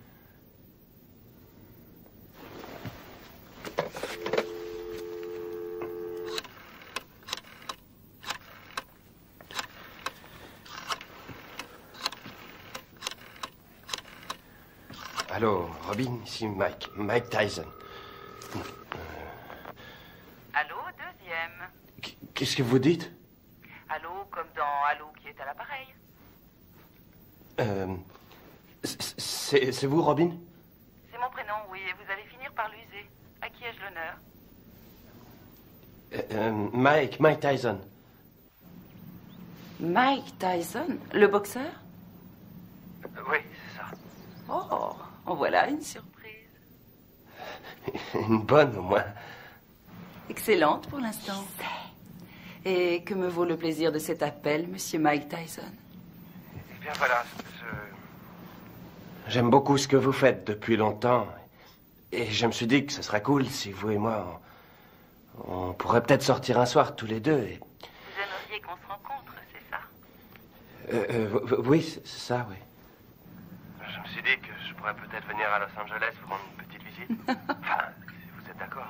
Allô, Robin, ici Mike. Mike Tyson. Allô, deuxième. Qu'est-ce que vous dites? Allô, comme dans Allô qui est à l'appareil. C'est vous, Robin? C'est mon prénom, oui, et vous allez finir par l'user. À qui ai-je l'honneur? Mike Tyson. Mike Tyson, le boxeur? Oui, c'est ça. Oh, en voilà une surprise. Une bonne, au moins. Excellente pour l'instant. Et que me vaut le plaisir de cet appel, monsieur Mike Tyson? Eh bien, voilà, J'aime beaucoup ce que vous faites depuis longtemps. Et je me suis dit que ce serait cool si vous et moi, on pourrait peut-être sortir un soir tous les deux. Et... Vous aimeriez qu'on se rencontre, c'est ça? Oui, c'est ça, oui. Je me suis dit que je pourrais peut-être venir à Los Angeles vous rendre une petite visite. Enfin, si vous êtes d'accord.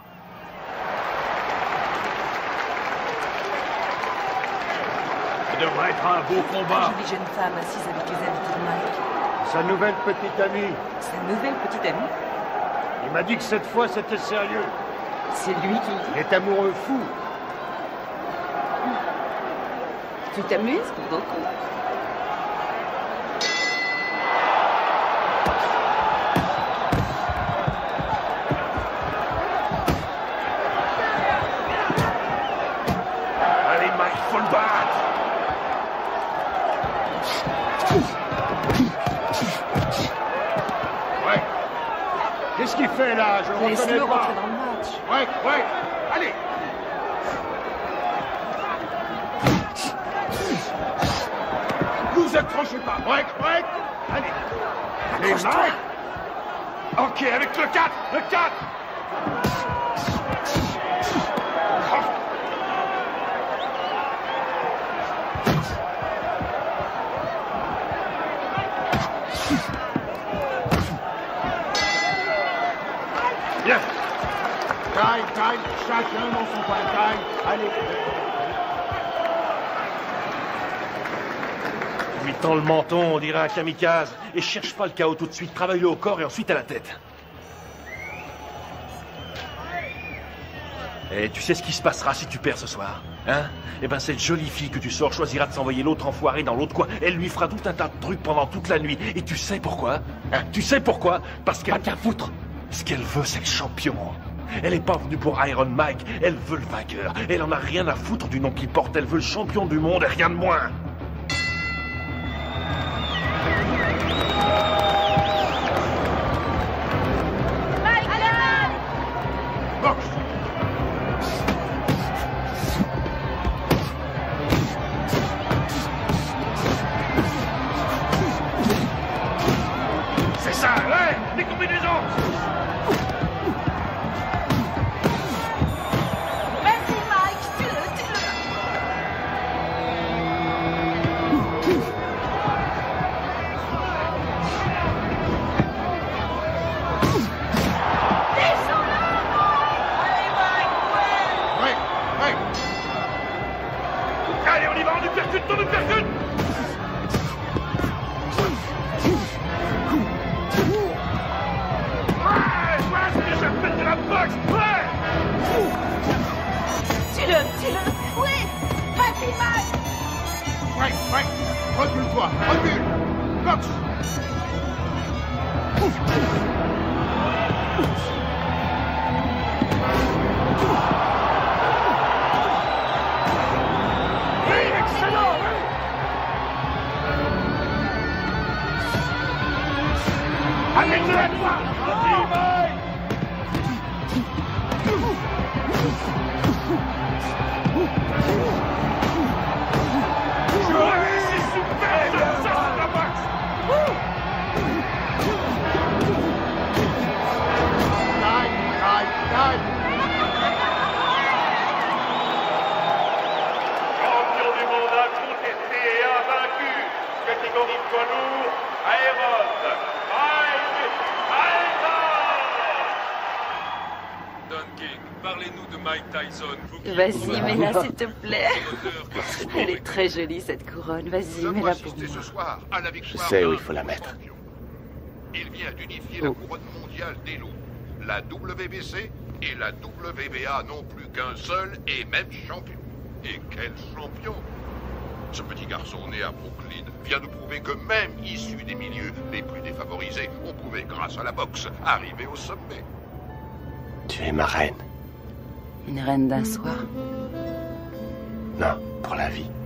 Ça devrait être un beau combat. Une jolie jeune femme assise avec les habits de Mike. Sa nouvelle petite amie. Sa nouvelle petite amie? Il m'a dit que cette fois c'était sérieux. C'est lui qui le dit? Il est amoureux fou. Tu t'amuses beaucoup. Allez, Mike, faut le battre. Ouais. Qu'est-ce qu'il fait là? Je le reconnais Laisse-le pas. rentrer dans le match. Ouais. Allez. Vous accrochez pas. Break. Allez. Allez, Mike. Ok, avec le 4. Le 4. Bien. Time. Chacun dans son coin. Time. Allez. Lui tend le menton, on dirait un kamikaze. Et cherche pas le chaos tout de suite. Travaille-le au corps et ensuite à la tête. Et tu sais ce qui se passera si tu perds ce soir, hein? Eh ben, cette jolie fille que tu sors choisira de s'envoyer l'autre enfoiré dans l'autre coin. Elle lui fera tout un tas de trucs pendant toute la nuit. Et tu sais pourquoi? Hein? Tu sais pourquoi? Parce qu'elle... Pas qu'à foutre. Ce qu'elle veut, c'est le champion. Elle est pas venue pour Iron Mike. Elle veut le vainqueur. Elle en a rien à foutre du nom qu'il porte. Elle veut le champion du monde et rien de moins. C'est ça, ouais. Les combinaisons. Vas-y, Mike, tue-le. Allez, on y va, on nous percute. Ouais, c'est déjà fait de la boxe. Ouais. Tue-le. Oui, vas-y, Mike. Mike, recule-toi, recule. Cox. Excellent! Amène-le à toi. C'est super! Ça, la boxe! Champion du monde incontesté et invaincu, catégorie poids lourd, Aéron, Mike Tyson. Don King, parlez-nous de Mike Tyson. Vas-y, mets-la s'il te plaît. Elle est très jolie cette couronne. Vas-y, mets-la pour moi. Ce soir à la Je victoire sais où d'un il faut la mettre. champion. Il vient d'unifier la couronne mondiale des loups. La WBC et la WBA n'ont plus qu'un seul et même champion. Et quel champion! Ce petit garçon né à Brooklyn vient de prouver que même issu des milieux les plus défavorisés, on pouvait, grâce à la boxe, arriver au sommet. Tu es ma reine. Une reine d'un soir. Non, pour la vie.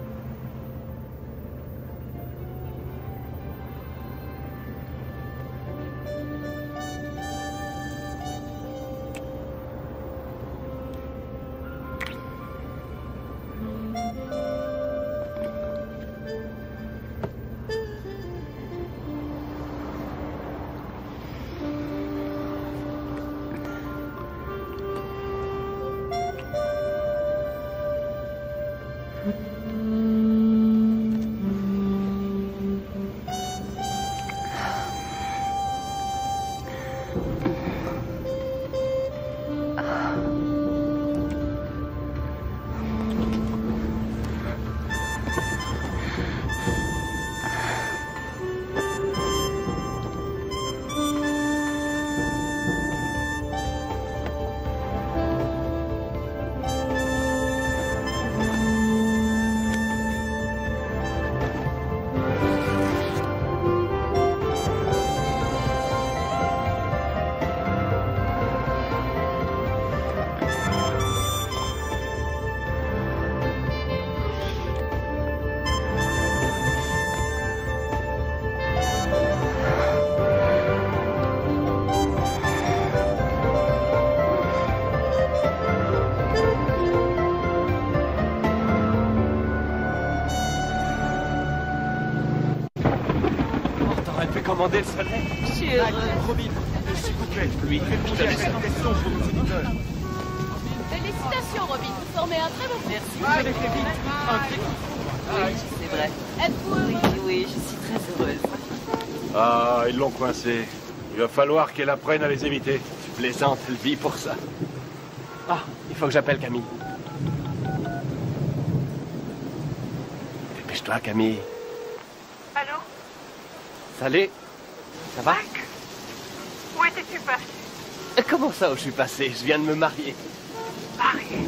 Commander le soleil. Je suis heureuse. Robin, s'il vous plaît, lui, je t'avais salutations pour nos auditeurs. Félicitations, Robin. Vous formez un très bon groupe. Vous avez fait vite. Un petit coup. Oui, c'est vrai. Êtes-vous heureux? Oui, je suis très heureuse. Ah, ils l'ont coincé. Il va falloir qu'elle apprenne à les éviter. Tu plaisantes, elle vit pour ça. Ah, il faut que j'appelle Camille. Dépêche-toi, Camille. Allô? Salut. Ça va? Mike? Où étais-tu passé? Comment ça où je suis passé? Je viens de me marier. Marié?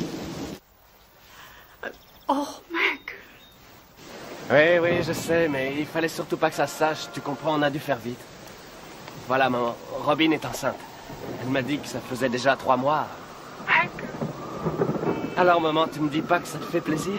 Oh, mec! Oui, je sais, mais il fallait surtout pas que ça se sache. Tu comprends, on a dû faire vite. Voilà, maman. Robin est enceinte. Elle m'a dit que ça faisait déjà 3 mois. Mec? Alors, maman, tu me dis pas que ça te fait plaisir?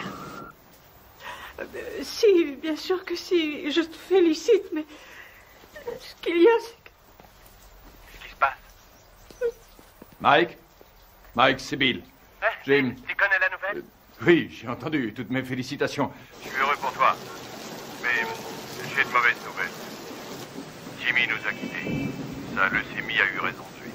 Si, bien sûr que si. Je te félicite, mais... Ce qu'il y a, c'est que... Qu'est-ce qui se passe? Mike, c'est Bill. Jim. Tu connais la nouvelle? Oui, j'ai entendu. Toutes mes félicitations. Je suis heureux pour toi. Mais j'ai de mauvaises nouvelles. Jimmy nous a quittés. Sa leucémie a eu raison de lui.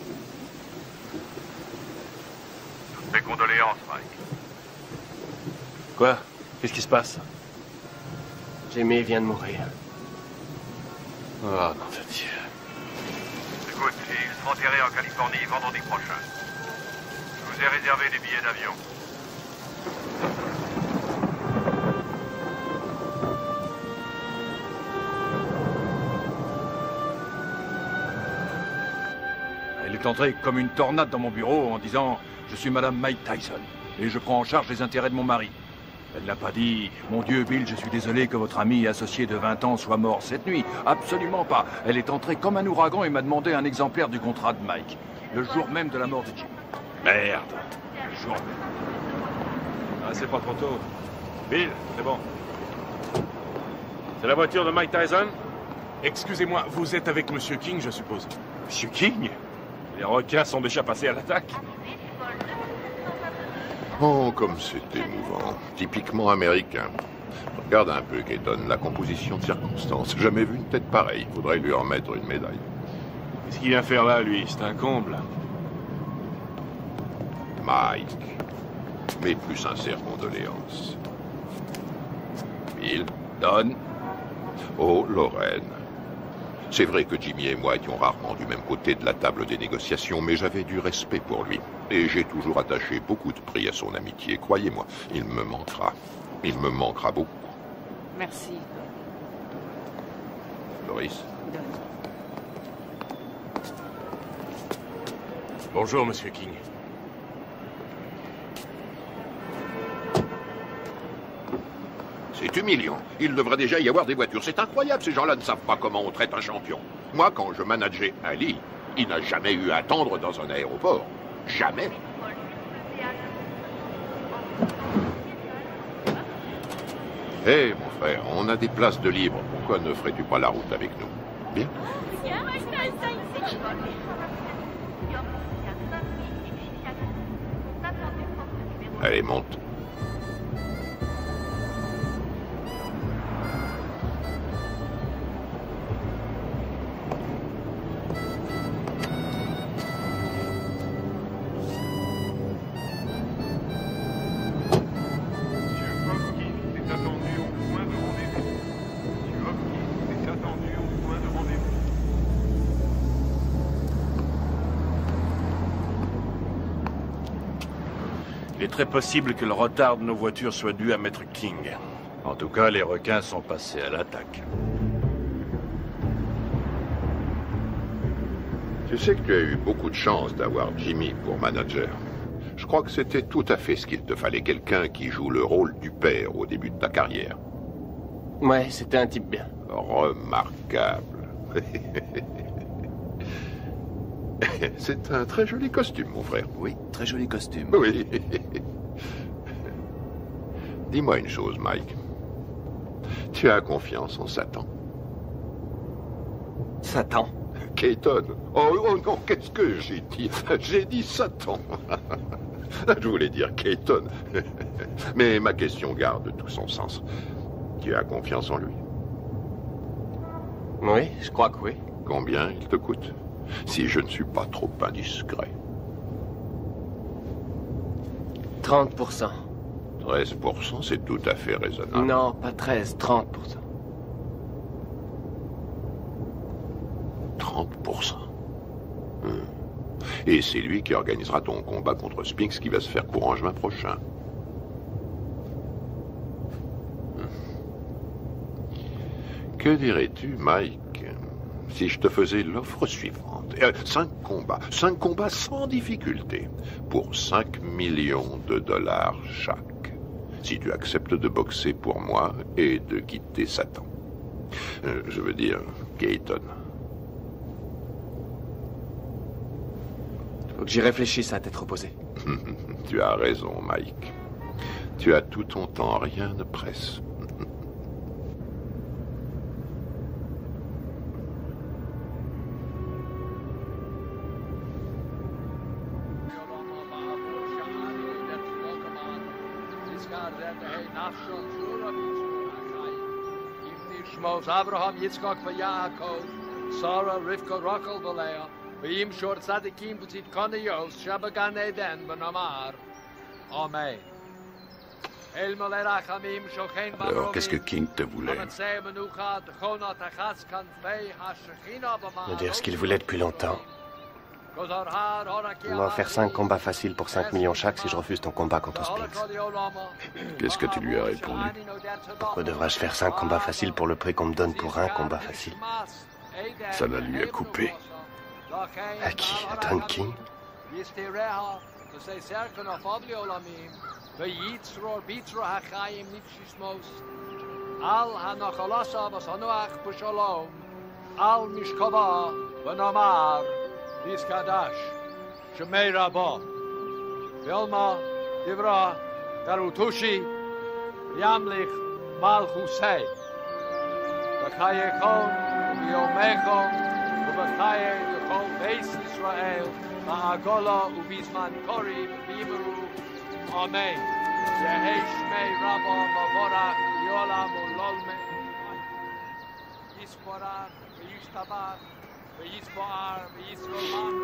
Toutes mes condoléances, Mike. Quoi? Qu'est-ce qui se passe? Jimmy vient de mourir. Oh, nom de Dieu. Écoute, ils seront enterrés en Californie vendredi prochain. Je vous ai réservé des billets d'avion. Elle est entrée comme une tornade dans mon bureau en disant « Je suis Madame Mike Tyson et je prends en charge les intérêts de mon mari. » Elle n'a pas dit « Mon Dieu, Bill, je suis désolé que votre ami et associé de 20 ans soit mort cette nuit. » Absolument pas. Elle est entrée comme un ouragan et m'a demandé un exemplaire du contrat de Mike. Le jour même de la mort de Jim. Merde. Le jour même. Ah, c'est pas trop tôt. Bill, c'est bon. C'est la voiture de Mike Tyson? Excusez-moi, vous êtes avec Monsieur King, je suppose. Monsieur King? Les requins sont déjà passés à l'attaque. Oh, comme c'est émouvant. Typiquement américain. Regarde un peu, Keaton, la composition de circonstances. Jamais vu une tête pareille. Faudrait lui remettre une médaille. Qu'est-ce qu'il vient faire là, lui? C'est un comble. Mike. Mes plus sincères condoléances. Bill. Don. Oh, Lorraine. C'est vrai que Jimmy et moi étions rarement du même côté de la table des négociations, mais j'avais du respect pour lui. Et j'ai toujours attaché beaucoup de prix à son amitié. Croyez-moi, il me manquera. Il me manquera beaucoup. Merci. Doris. Bonjour, Monsieur King. C'est humiliant. Il devrait déjà y avoir des voitures. C'est incroyable, ces gens-là ne savent pas comment on traite un champion. Moi, quand je manageais Ali, il n'a jamais eu à attendre dans un aéroport. Jamais. Hé, mon frère, on a des places de libre. Pourquoi ne ferais-tu pas la route avec nous? Bien. Allez, monte. Il est très possible que le retard de nos voitures soit dû à Maître King. En tout cas, les requins sont passés à l'attaque. Tu sais que tu as eu beaucoup de chance d'avoir Jimmy pour manager. Je crois que c'était tout à fait ce qu'il te fallait, quelqu'un qui joue le rôle du père au début de ta carrière. Ouais, c'était un type bien. Remarquable. C'est un très joli costume, mon frère. Oui, très joli costume. Oui. Dis-moi une chose, Mike. Tu as confiance en Satan? Satan? Keaton. Oh non, qu'est-ce que j'ai dit? J'ai dit Satan. Je voulais dire Keaton. Mais ma question garde tout son sens. Tu as confiance en lui? Oui, je crois que oui. Combien il te coûte? Si je ne suis pas trop indiscret. 30%. 13%, c'est tout à fait raisonnable. Non, pas 13, 30%. 30%. Et c'est lui qui organisera ton combat contre Spinks qui va se faire courant juin prochain. Que dirais-tu, Mike, si je te faisais l'offre suivante? 5 combats sans difficulté, pour 5 millions de dollars chaque. Si tu acceptes de boxer pour moi et de quitter Satan. Je veux dire, Keaton. Faut que j'y réfléchisse à tête reposée. Tu as raison, Mike. Tu as tout ton temps, rien ne presse. Abraham, Yitzchak, Yaakov, Sarah, Rivka, Rachel, Leah, V'yim shor tzadikim b'tzit kaniyos, shabagan eden b'namar. Amen. Alors, qu'est-ce que King te voulait? Me dire ce qu'il voulait depuis longtemps. Il m'a offert 5 combats faciles pour 5 millions chaque si je refuse ton combat contre Spinks. Qu'est-ce que tu lui as répondu? Pourquoi devrais-je faire 5 combats faciles pour le prix qu'on me donne pour un combat facile? Ça la lui a coupé. À qui? À Don King? say certain of Olamim, the Yitzror Bitra Hachayim Nitschismos, Al Hanachalasa was Hanuach Pushalom, Al Mishkova, Vanamar, Iskadash, Shemei Rabba, Yelma, Divra, Garutushi, Yamlich, Malchusei, Bachayekon, Yomechon, Ubachaye, Yechon, Beis Israel, Ma'agola, Ubizman Kori, Biberu, Amen. Yehesh Mei Rabba, Mavorach, Yolam, Ulolme, Yisporach, Yishtabach, Yispoar, Yisroman,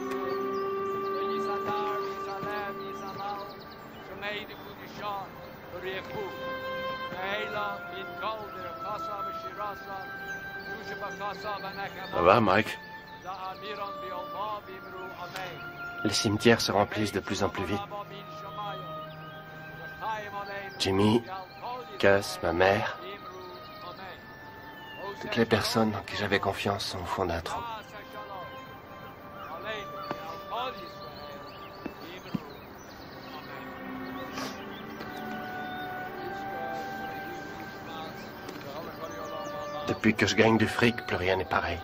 Yisadar, Yizalem, Yizamal, Shemei de Kudishon, Riechu, Meila, Minkol, Derkasa, Shirasa, Yushebakasa, Banekama. Ça va, Mike? Za'amiron, Biolma, Bimru, Amen. Les cimetières se remplissent de plus en plus vite. Jimmy, Cass, ma mère, toutes les personnes en qui j'avais confiance sont au fond d'un trou. Depuis que je gagne du fric, plus rien n'est pareil.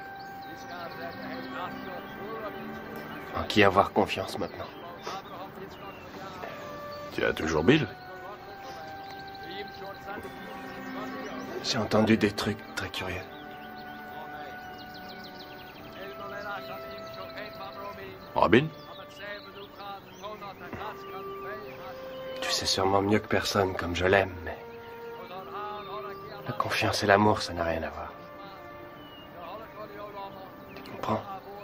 En qui avoir confiance maintenant? Tu as toujours Bill? J'ai entendu des trucs très curieux. Robin? Tu sais sûrement mieux que personne comme je l'aime, mais... la confiance et l'amour, ça n'a rien à voir. Tu comprends?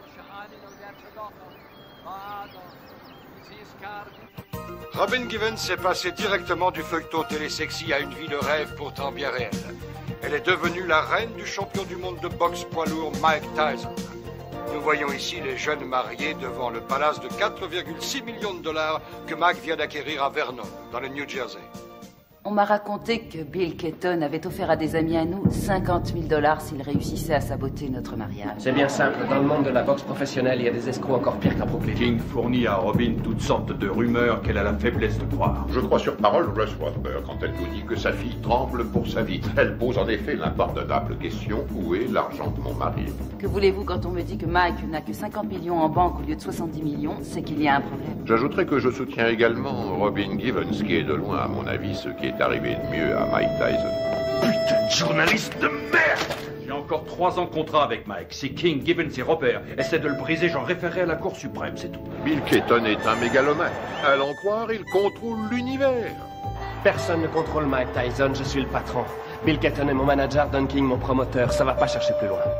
Robin Givens est passée directement du feuilleton télésexy à une vie de rêve pourtant bien réelle. Elle est devenue la reine du champion du monde de boxe poids lourd Mike Tyson. Nous voyons ici les jeunes mariés devant le palace de 4,6 millions de dollars que Mike vient d'acquérir à Vernon, dans le New Jersey. On m'a raconté que Bill Keaton avait offert à des amis à nous 50 000 $ s'ils réussissaient à saboter notre mariage. C'est bien simple. Dans le monde de la boxe professionnelle, il y a des escrocs encore pires qu'à Brooklyn. King fournit à Robin toutes sortes de rumeurs qu'elle a la faiblesse de croire. Je crois sur parole Russ Rothberg quand elle nous dit que sa fille tremble pour sa vie. Elle pose en effet l'impardonnable question: où est l'argent de mon mari? Que voulez-vous quand on me dit que Mike n'a que 50 millions en banque au lieu de 70 millions? C'est qu'il y a un problème. J'ajouterai que je soutiens également Robin Givens, qui est de loin, à mon avis, ce qui est arrivé de mieux à Mike Tyson. Putain de journaliste de merde! J'ai encore 3 ans de contrat avec Mike. Si King, Givens et Robert essaient de le briser, j'en référerai à la Cour suprême, c'est tout. Bill Keaton est un mégalomane. À l'en croire, il contrôle l'univers. Personne ne contrôle Mike Tyson, je suis le patron. Bill Keaton est mon manager, Don King mon promoteur. Ça va pas chercher plus loin.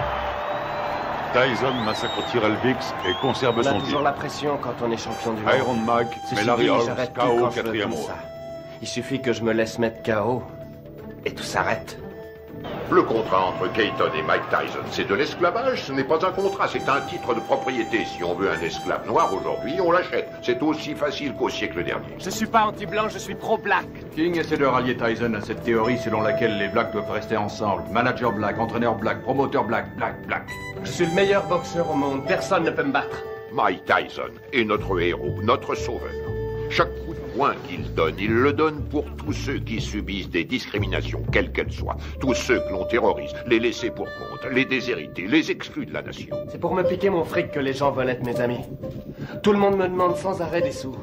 Tyson massacre Tyrell Bix et conserve son titre. On a toujours la pression quand on est champion du monde. Iron Mike met Larry Holmes KO au 4e round. Il suffit que je me laisse mettre KO et tout s'arrête. Le contrat entre Keaton et Mike Tyson, c'est de l'esclavage. Ce n'est pas un contrat, c'est un titre de propriété. Si on veut un esclave noir aujourd'hui, on l'achète. C'est aussi facile qu'au siècle dernier. Je suis pas anti-blanc, je suis pro-black. King essaie de rallier Tyson à cette théorie selon laquelle les blacks doivent rester ensemble. Manager black, entraîneur black, promoteur black, black. Je suis le meilleur boxeur au monde. Personne ne peut me battre. Mike Tyson est notre héros, notre sauveur. Chaque coup de poing qu'il donne, il le donne pour tous ceux qui subissent des discriminations, quelles qu'elles soient. Tous ceux que l'on terrorise, les laissés pour compte, les déshérités, les exclus de la nation. C'est pour me piquer mon fric que les gens veulent être mes amis. Tout le monde me demande sans arrêt des sous.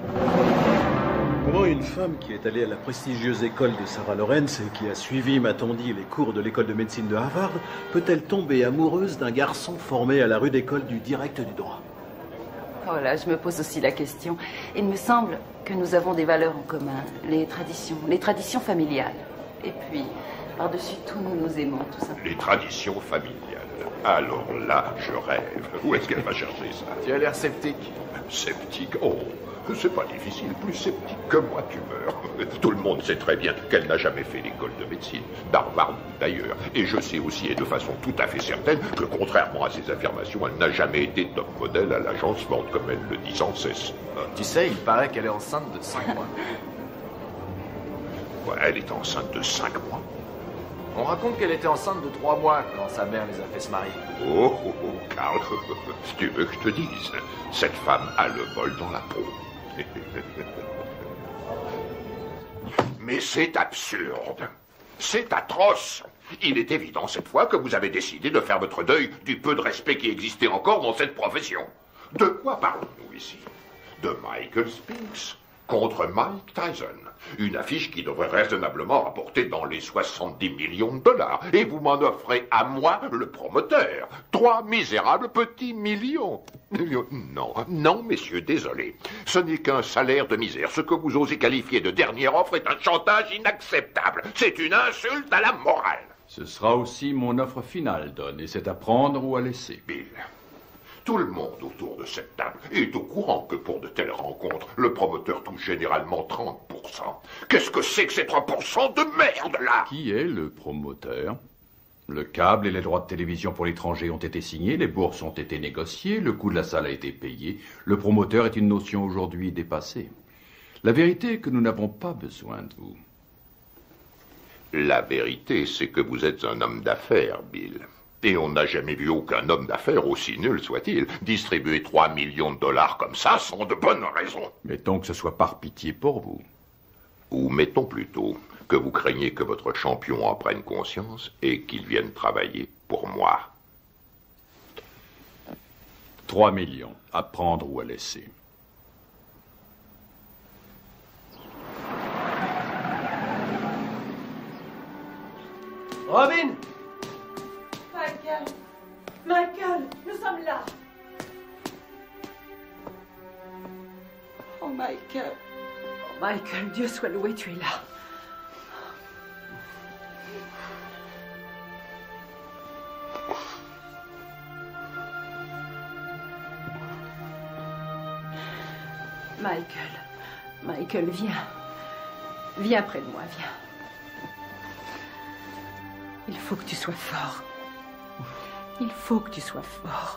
Comment une femme qui est allée à la prestigieuse école de Sarah Lawrence et qui a suivi, m'a-t-on dit, les cours de l'école de médecine de Harvard, peut-elle tomber amoureuse d'un garçon formé à la rude école du direct du droit? Voilà, je me pose aussi la question. Il me semble que nous avons des valeurs en commun, les traditions familiales. Et puis, par-dessus tout, nous nous aimons, tout simplement. Les traditions familiales. Alors là, je rêve. Où est-ce qu'elle va chercher ça? Tu as l'air sceptique. Sceptique? Oh, c'est pas difficile. Plus sceptique que moi, tu meurs. Tout le monde sait très bien qu'elle n'a jamais fait l'école de médecine, d'Harvard d'ailleurs. Et je sais aussi, et de façon tout à fait certaine, que contrairement à ses affirmations, elle n'a jamais été top modèle à l'agencement, comme elle le dit sans cesse. Tu sais, il paraît qu'elle est enceinte de 5 mois. Ouais, elle est enceinte de 5 mois. On raconte qu'elle était enceinte de 3 mois quand sa mère les a fait se marier. Oh, oh, oh, Karl, si tu veux que je te dise, cette femme a le vol dans la peau. Mais c'est absurde. C'est atroce. Il est évident cette fois que vous avez décidé de faire votre deuil du peu de respect qui existait encore dans cette profession. De quoi parlons-nous ici? De Michael Spinks contre Mike Tyson. Une affiche qui devrait raisonnablement rapporter dans les 70 millions de dollars. Et vous m'en offrez à moi, le promoteur, 3 misérables petits millions. Non, non, messieurs, désolé. Ce n'est qu'un salaire de misère. Ce que vous osez qualifier de dernière offre est un chantage inacceptable. C'est une insulte à la morale. Ce sera aussi mon offre finale, Don, et c'est à prendre ou à laisser. Bill, tout le monde autour de cette table est au courant que pour de telles rencontres, le promoteur touche généralement 30%. Qu'est-ce que c'est que ces 3% de merde, là? Qui est le promoteur? Le câble et les droits de télévision pour l'étranger ont été signés, les bourses ont été négociées, le coût de la salle a été payé. Le promoteur est une notion aujourd'hui dépassée. La vérité est que nous n'avons pas besoin de vous. La vérité, c'est que vous êtes un homme d'affaires, Bill. Et on n'a jamais vu aucun homme d'affaires, aussi nul soit-il, distribuer 3 millions de dollars comme ça sans de bonnes raisons. Mettons que ce soit par pitié pour vous. Ou mettons plutôt que vous craignez que votre champion en prenne conscience et qu'il vienne travailler pour moi. 3 millions, à prendre ou à laisser. Robin! Michael! Michael! Nous sommes là! Oh, Michael! Oh, Michael, Dieu soit loué, tu es là! Michael, Michael, viens. Viens près de moi, viens. Il faut que tu sois fort. Il faut que tu sois fort.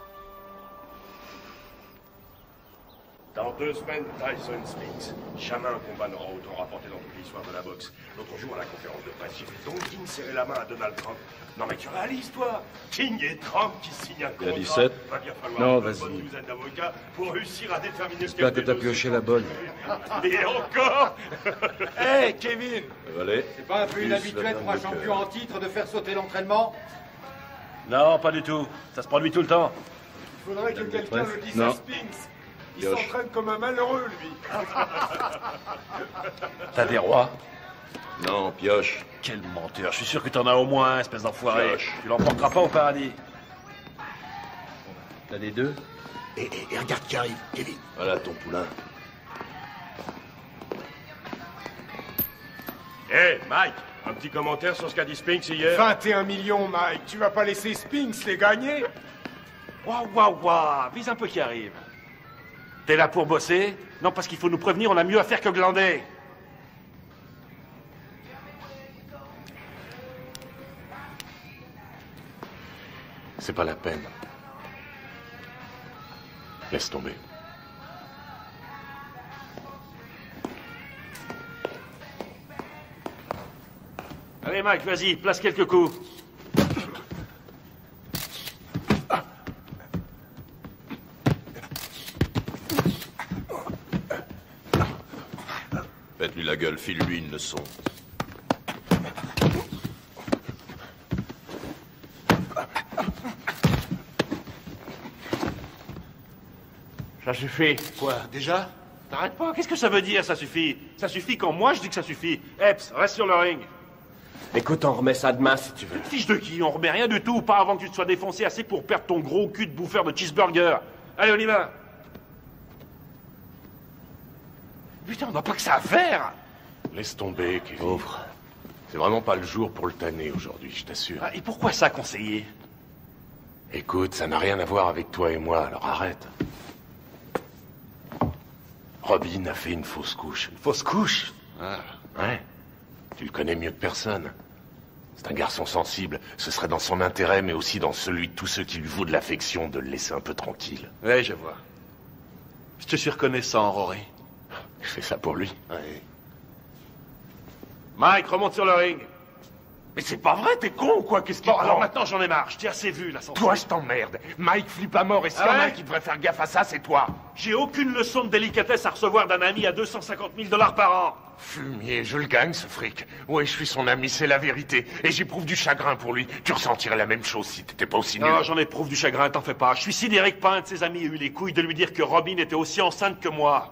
Dans 2 semaines, Tyson Spinks. Jamais un combat n'aura autant rapporté dans toute l'histoire de la boxe. L'autre jour, à la conférence de presse, j'ai vu Don King serrer la main à Donald Trump. Non mais tu réalises, toi? King et Trump qui signent un contrat. Il y a 17? Va bien falloir Non, une vas-y. bonne douzaine d'avocats pour réussir à déterminer ce J'espère que t'as pioché la bonne. Et encore. Hé, Kevin! Allez. C'est pas un peu inhabituel pour un champion en titre de faire sauter l'entraînement? Non, pas du tout. Ça se produit tout le temps. Il faudrait que quelqu'un le dise Non. à Spinks. Il Pioche. s'entraîne comme un malheureux, lui. T'as des rois? Non, pioche. Quel menteur. Je suis sûr que t'en as au moins un, espèce d'enfoiré. Pioche. Tu l'emporteras pas au paradis. T'as les deux? Et regarde qui arrive, Kevin. Voilà ton poulain. Hé, Mike, un petit commentaire sur ce qu'a dit Spinks hier? 21 millions, Mike. Tu vas pas laisser Spinks les gagner? Waouh, waouh, waouh. Vise un peu qui arrive. T'es là pour bosser? Non, parce qu'il faut nous prévenir, on a mieux à faire que glander. C'est pas la peine. Laisse tomber. Allez, Mike, vas-y, place quelques coups. Faites-lui la gueule, file-lui une leçon. Ça suffit. Quoi, déjà? T'arrêtes pas, qu'est-ce que ça veut dire, ça suffit? Ça suffit quand moi je dis que ça suffit. Epps, reste sur le ring. Écoute, on remet ça demain si tu veux. Fiche de qui? On remet rien du tout, pas avant que tu te sois défoncé assez pour perdre ton gros cul de bouffeur de cheeseburger. Allez, on y va. Putain, on n'a pas que ça à faire. Laisse tomber, Kevin. Pauvre. C'est vraiment pas le jour pour le tanner aujourd'hui, je t'assure. Ah, et pourquoi ça, conseiller? Écoute, ça n'a rien à voir avec toi et moi, alors arrête. Robin a fait une fausse couche. Une fausse couche? Ah, ouais. Tu le connais mieux que personne. C'est un garçon sensible. Ce serait dans son intérêt, mais aussi dans celui de tous ceux qui lui vouent de l'affection, de le laisser un peu tranquille. Ouais, je vois. Je te suis reconnaissant, Rory. Je fais ça pour lui. Ouais. Mike, remonte sur le ring. Mais c'est pas vrai, t'es con ou quoi? Qu'est-ce qu'il Bon, prend? alors maintenant j'en ai marre, je t'ai assez vu là. Toi, je t'emmerde. Mike flippe à mort et s'il y en a un qui devrait faire gaffe à ça, c'est toi. J'ai aucune leçon de délicatesse à recevoir d'un ami à 250 000 $ par an. Fumier, je le gagne ce fric. Ouais, je suis son ami, c'est la vérité. Et j'éprouve du chagrin pour lui. Tu ressentirais la même chose si t'étais pas aussi nul. Non, j'en éprouve du chagrin, t'en fais pas. Je suis sidéré que pas un de ses amis ait eu les couilles de lui dire que Robin était aussi enceinte que moi.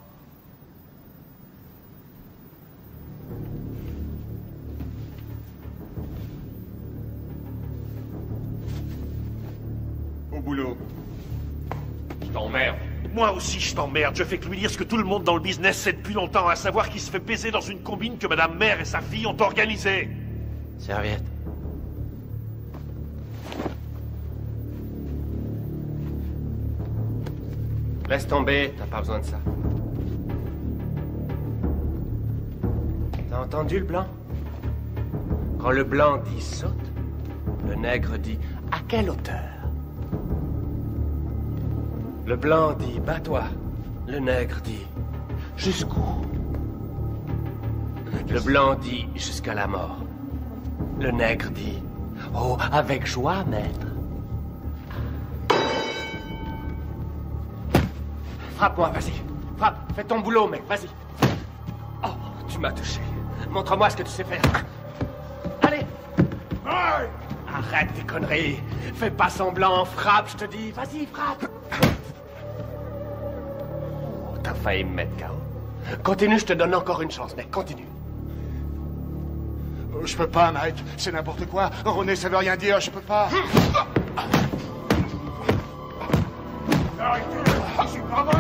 Au boulot. Je t'emmerde. Moi aussi, je t'emmerde. Je fais que lui dire ce que tout le monde dans le business sait depuis longtemps, à savoir qu'il se fait baiser dans une combine que Madame Mère et sa fille ont organisée. Serviette. Laisse tomber, t'as pas besoin de ça. T'as entendu le blanc? Quand le blanc dit saute, le nègre dit à quelle hauteur? Le blanc dit bats-toi. Le nègre dit jusqu'où? Le blanc dit jusqu'à la mort. Le nègre dit oh, avec joie, maître. Frappe-moi, vas-y. Frappe, fais ton boulot, mec, vas-y. Oh, tu m'as touché. Montre-moi ce que tu sais faire. Allez. Arrête tes conneries. Fais pas semblant, frappe, je te dis. Vas-y, frappe. Oh, t'as failli me mettre KO. Continue, je te donne encore une chance, mec, continue. Je peux pas, Mike. C'est n'importe quoi. René, ça veut rien dire. Je peux pas. Arrêtez. C'est pas vrai.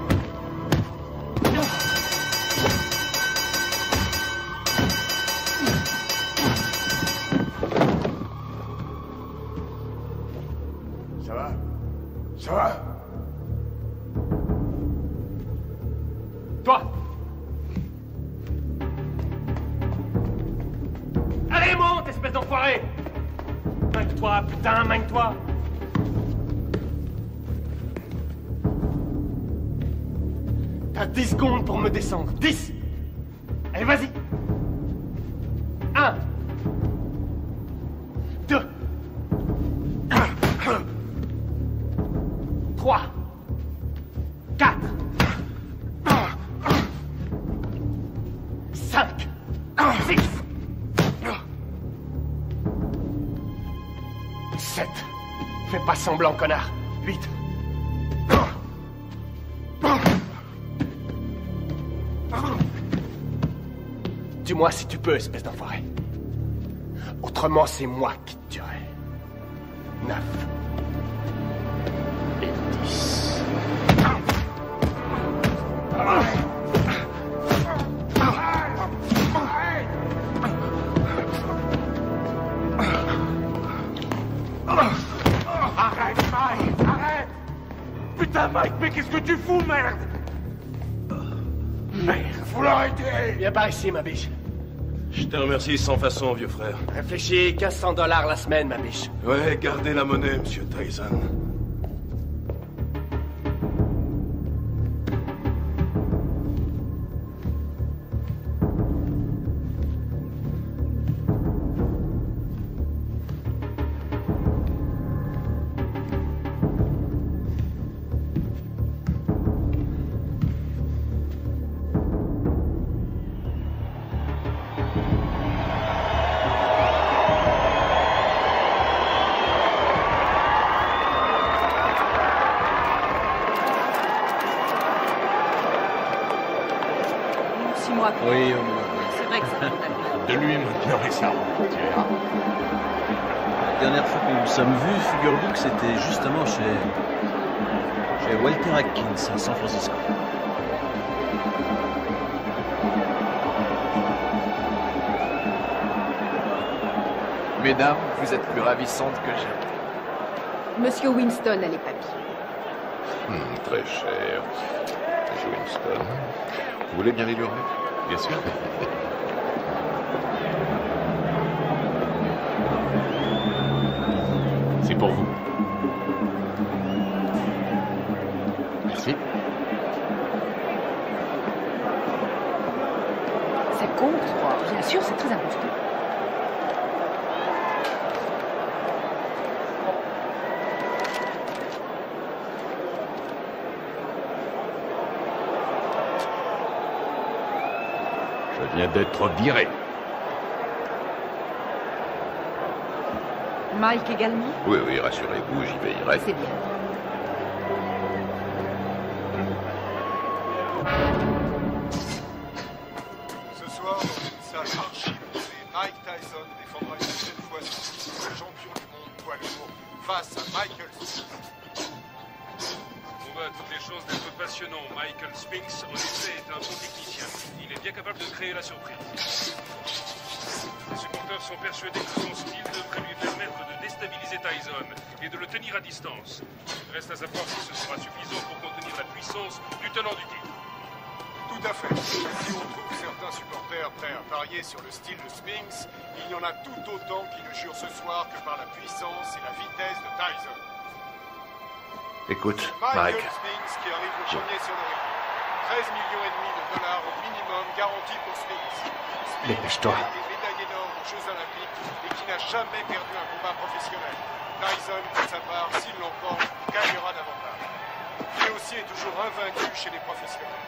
Ça va? Ça va? Toi! Allez, monte, espèce d'enfoiré! Manque-toi, putain, manque-toi! T'as 10 secondes pour me descendre. 10! Allez, vas-y! 1 2 3 4 5 6 7 Fais pas semblant, connard. 8 Dis-moi si tu peux, espèce d'enfoiré. Autrement, c'est moi qui te tuerai. 9 et 10. Arrête, Mike! Arrête! Putain, Mike, mais qu'est-ce que tu fous, merde? Merde, faut l'arrêter! Viens par ici, ma biche. Je te remercie sans façon, vieux frère. Réfléchis, 1500 $ la semaine, ma biche. Ouais, gardez la monnaie, monsieur Tyson. Oui, C'est vrai que ça De lui maintenant et ça. La dernière fois que nous nous sommes vus, figure-vous que c'était justement chez Walter Atkins à San Francisco. Mesdames, vous êtes plus ravissantes que jamais. Monsieur Winston a les papiers. Très cher. Monsieur Winston. Vous voulez bien les lever? Bien sûr. C'est pour vous. Merci. Ça compte, bien sûr, c'est très important. Je viens d'être viré. Mike également? Oui, oui, rassurez-vous, j'y veillerai. C'est bien. Ce soir, dans une salle archi-bombée, Mike Tyson défendra une deuxième fois son titre de champion du monde poids lourd face à Michael Spinks. On voit toutes les chances d'être passionnant. Michael Spinks, en effet, est un bon technicien. Il est bien capable de créer la surprise. Les supporters sont persuadés que son style devrait lui permettre de déstabiliser Tyson et de le tenir à distance. Reste à savoir si ce sera suffisant pour contenir la puissance du tenant du titre. Tout à fait. Si on trouve certains supporters prêts à parier sur le style de Spinks, il y en a tout autant qui ne jurent ce soir que par la puissance et la vitesse de Tyson. Écoute, Michael Mike. Spinks qui arrive le premier sur le ring. 13,5 millions de dollars au minimum garantis pour Spinks. Dépêche-toi. Qui a été médaillé d'or aux Jeux Olympiques et qui n'a jamais perdu un combat professionnel. Tyson, pour sa part, s'il l'emporte, gagnera davantage. Lui aussi est toujours invaincu chez les professionnels.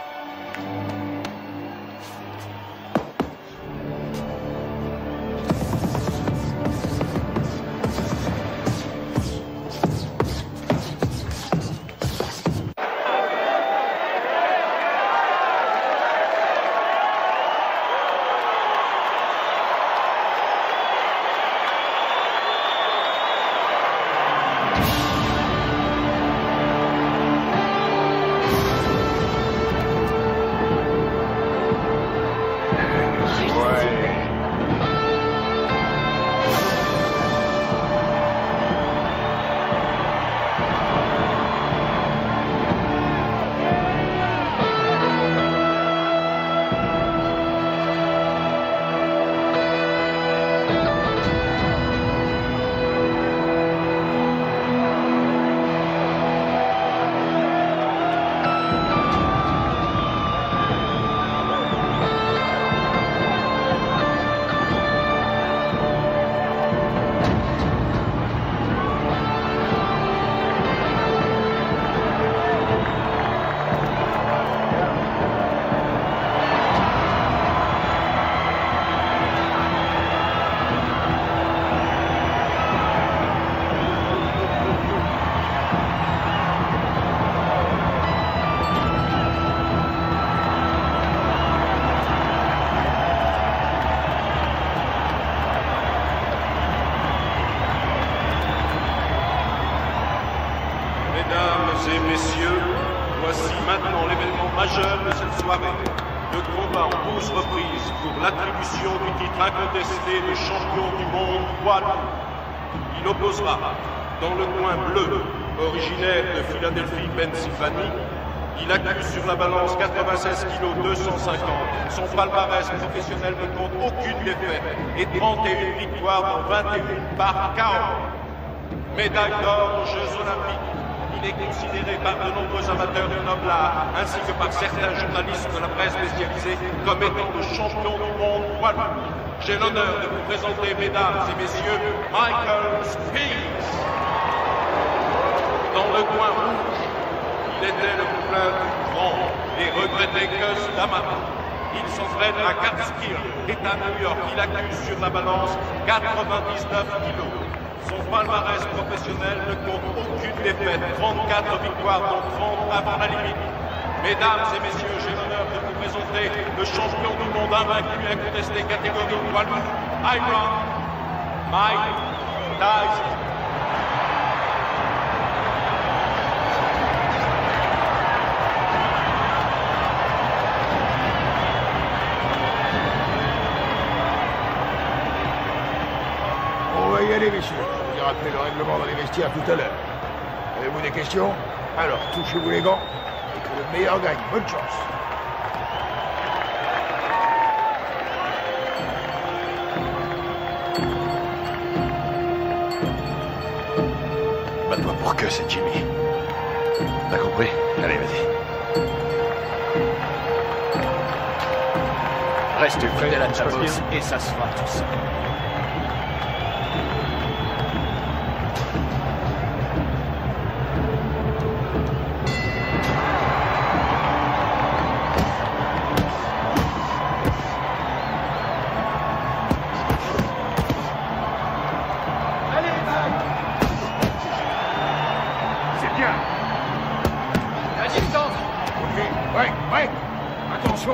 Mesdames et messieurs, voici maintenant l'événement majeur de cette soirée. Le combat en 12 reprises pour l'attribution du titre incontesté de champion du monde poids lourd. Il opposera, dans le coin bleu, originaire de Philadelphie, Pennsylvanie, il accuse sur la balance 96 kg 250. Son palmarès professionnel ne compte aucune défaite et 31 victoires dans 21 par KO. Médaille d'or aux Jeux Olympiques. Il est considéré par de nombreux amateurs du noble art, ainsi que par certains journalistes de la presse spécialisée, comme étant le champion du monde poids lourd. J'ai l'honneur de vous présenter, mesdames et messieurs, Michael Spinks. Dans le coin rouge, il était le poulain du grand et regretté Gus D'Amato. Il s'entraîne à Catskill, État New York. Il accuse sur la balance 99 kilos. Son palmarès professionnel ne compte aucune défaite, 34 victoires dont 30 avant la limite. Mesdames et messieurs, j'ai l'honneur de vous présenter le champion du monde invaincu incontesté catégorie poids lourd, Iron Mike Tyson. On va y aller, messieurs. Je vous ai rappelé le règlement dans les vestiaires tout à l'heure. Avez-vous des questions? Alors, touchez-vous les gants et que le meilleur gagne. Bonne chance. Bats-toi pour que c'est Jimmy. T'as compris? Allez, vas-y. Reste fidèle à ta bosse et ça se fera tout seul.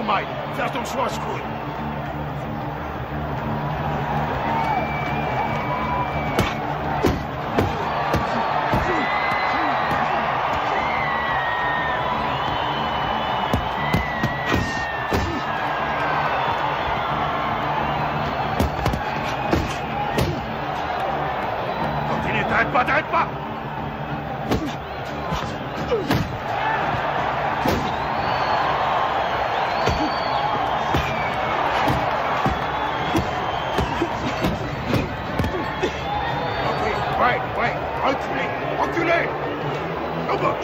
Attention, Mike. Fais attention à ce coup. Continue, t'arrêtes pas, t'arrêtes pas. Ouais, reculez. Au box.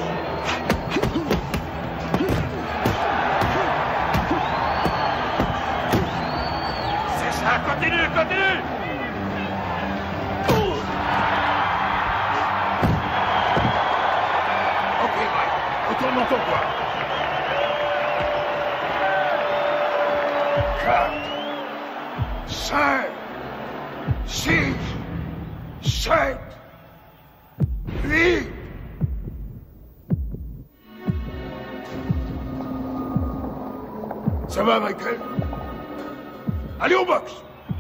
C'est ça, continue. Ok, Mike, retourne dans ton coin. 4, 5, 6, 7, 8. Ça va, Michael? Allez au box!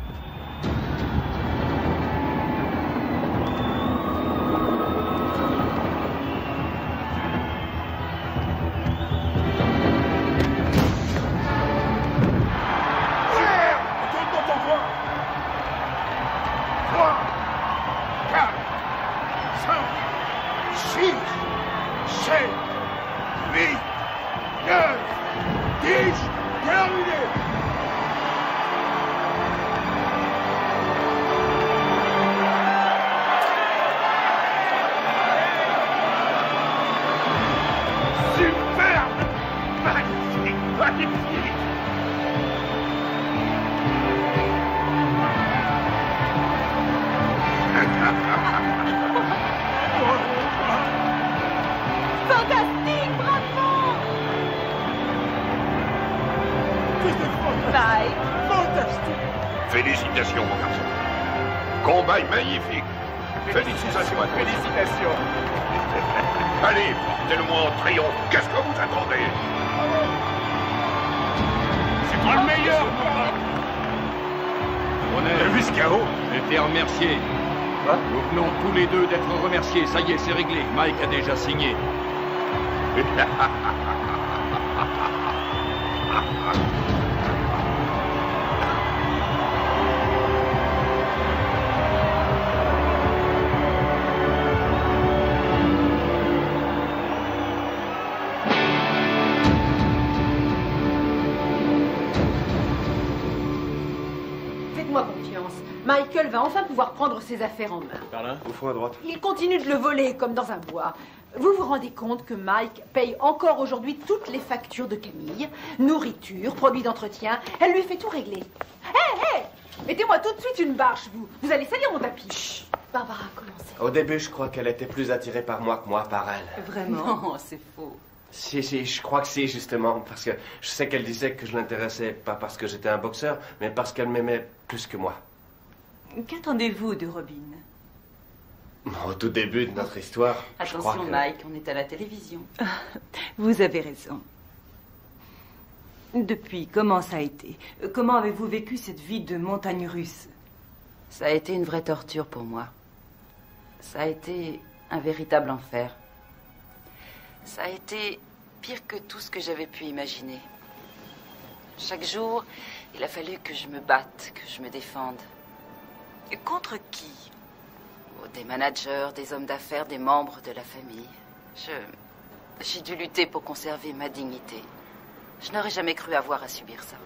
Retourne dans ton coin! 3, 4, 5, 6, 7, 8, 9, 10, terminé! Superbe! Magnifique! Fantastique, bravo! Bye. Fantastique! Félicitations, mon garçon. Combat magnifique. Félicitations à toi. Félicitations. Allez, portez-le-moi en triomphe. Qu'est-ce que vous attendez? C'est toi le meilleur! On a vu ce chaos. Été remercié. Nous venons tous les deux d'être remerciés. Ça y est, c'est réglé. Mike a déjà signé. Faites-moi confiance. Michael va enfin pouvoir prendre ses affaires en main. Par là, au fond à droite. Il continue de le voler comme dans un bois. Vous vous rendez compte que Mike paye encore aujourd'hui toutes les factures de Camille, nourriture, produits d'entretien. Elle lui fait tout régler. Hé, mettez-moi tout de suite une bâche, vous. Vous allez salir mon tapis. Chut. Barbara, commencez. Au début, je crois qu'elle était plus attirée par moi que moi par elle. Vraiment? Non, c'est faux. Si, je crois que si, justement, parce que je sais qu'elle disait que je l'intéressais pas parce que j'étais un boxeur, mais parce qu'elle m'aimait plus que moi. Qu'attendez-vous de Robin? Au tout début de notre histoire, je crois Attention, que... Mike, on est à la télévision. Vous avez raison. Depuis, comment ça a été? Comment avez-vous vécu cette vie de montagne russe? Ça a été une vraie torture pour moi. Ça a été un véritable enfer. Ça a été pire que tout ce que j'avais pu imaginer. Chaque jour, il a fallu que je me batte, que je me défende. Et contre qui? Des managers, des hommes d'affaires, des membres de la famille. J'ai dû lutter pour conserver ma dignité. Je n'aurais jamais cru avoir à subir ça.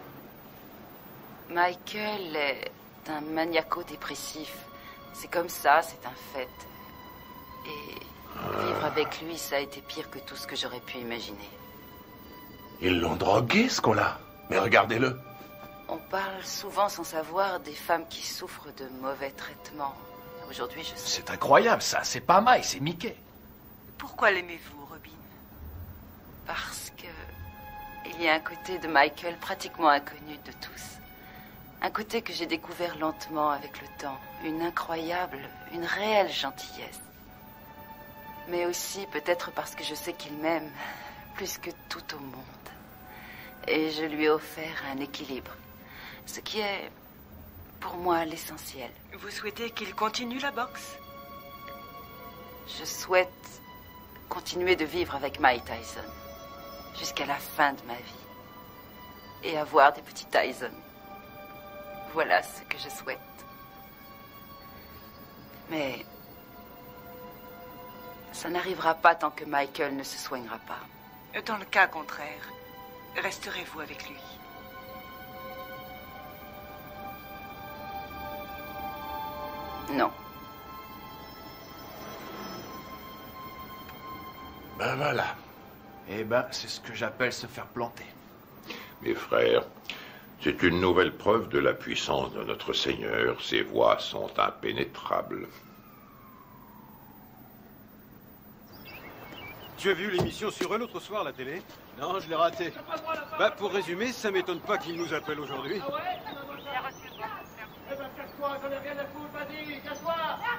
Michael est un maniaco-dépressif. C'est comme ça, c'est un fait. Et vivre avec lui, ça a été pire que tout ce que j'aurais pu imaginer. Ils l'ont drogué, ce qu'on-là. Mais regardez-le. On parle souvent sans savoir des femmes qui souffrent de mauvais traitements. Aujourd'hui, je sais. C'est incroyable, ça. C'est pas Mike, c'est Mickey. Pourquoi l'aimez-vous, Robin? Parce que il y a un côté de Michael pratiquement inconnu de tous. Un côté que j'ai découvert lentement avec le temps. Une incroyable, une réelle gentillesse. Mais aussi peut-être parce que je sais qu'il m'aime plus que tout au monde. Et je lui ai offert un équilibre. Ce qui est, pour moi, l'essentiel. Vous souhaitez qu'il continue la boxe? Je souhaite continuer de vivre avec Mike Tyson jusqu'à la fin de ma vie. Et avoir des petits Tyson. Voilà ce que je souhaite. Mais ça n'arrivera pas tant que Michael ne se soignera pas. Dans le cas contraire, resterez-vous avec lui? Non. Ben voilà. Eh ben, c'est ce que j'appelle se faire planter. Mes frères, c'est une nouvelle preuve de la puissance de notre Seigneur. Ses voies sont impénétrables. Tu as vu l'émission sur eux l'autre soir à la télé? Non, je l'ai raté. Bah, pour résumer, ça m'étonne pas qu'ils nous appellent aujourd'hui. Eh ben, casse-toi, j'en ai rien à foutre, vas-y, casse-toi!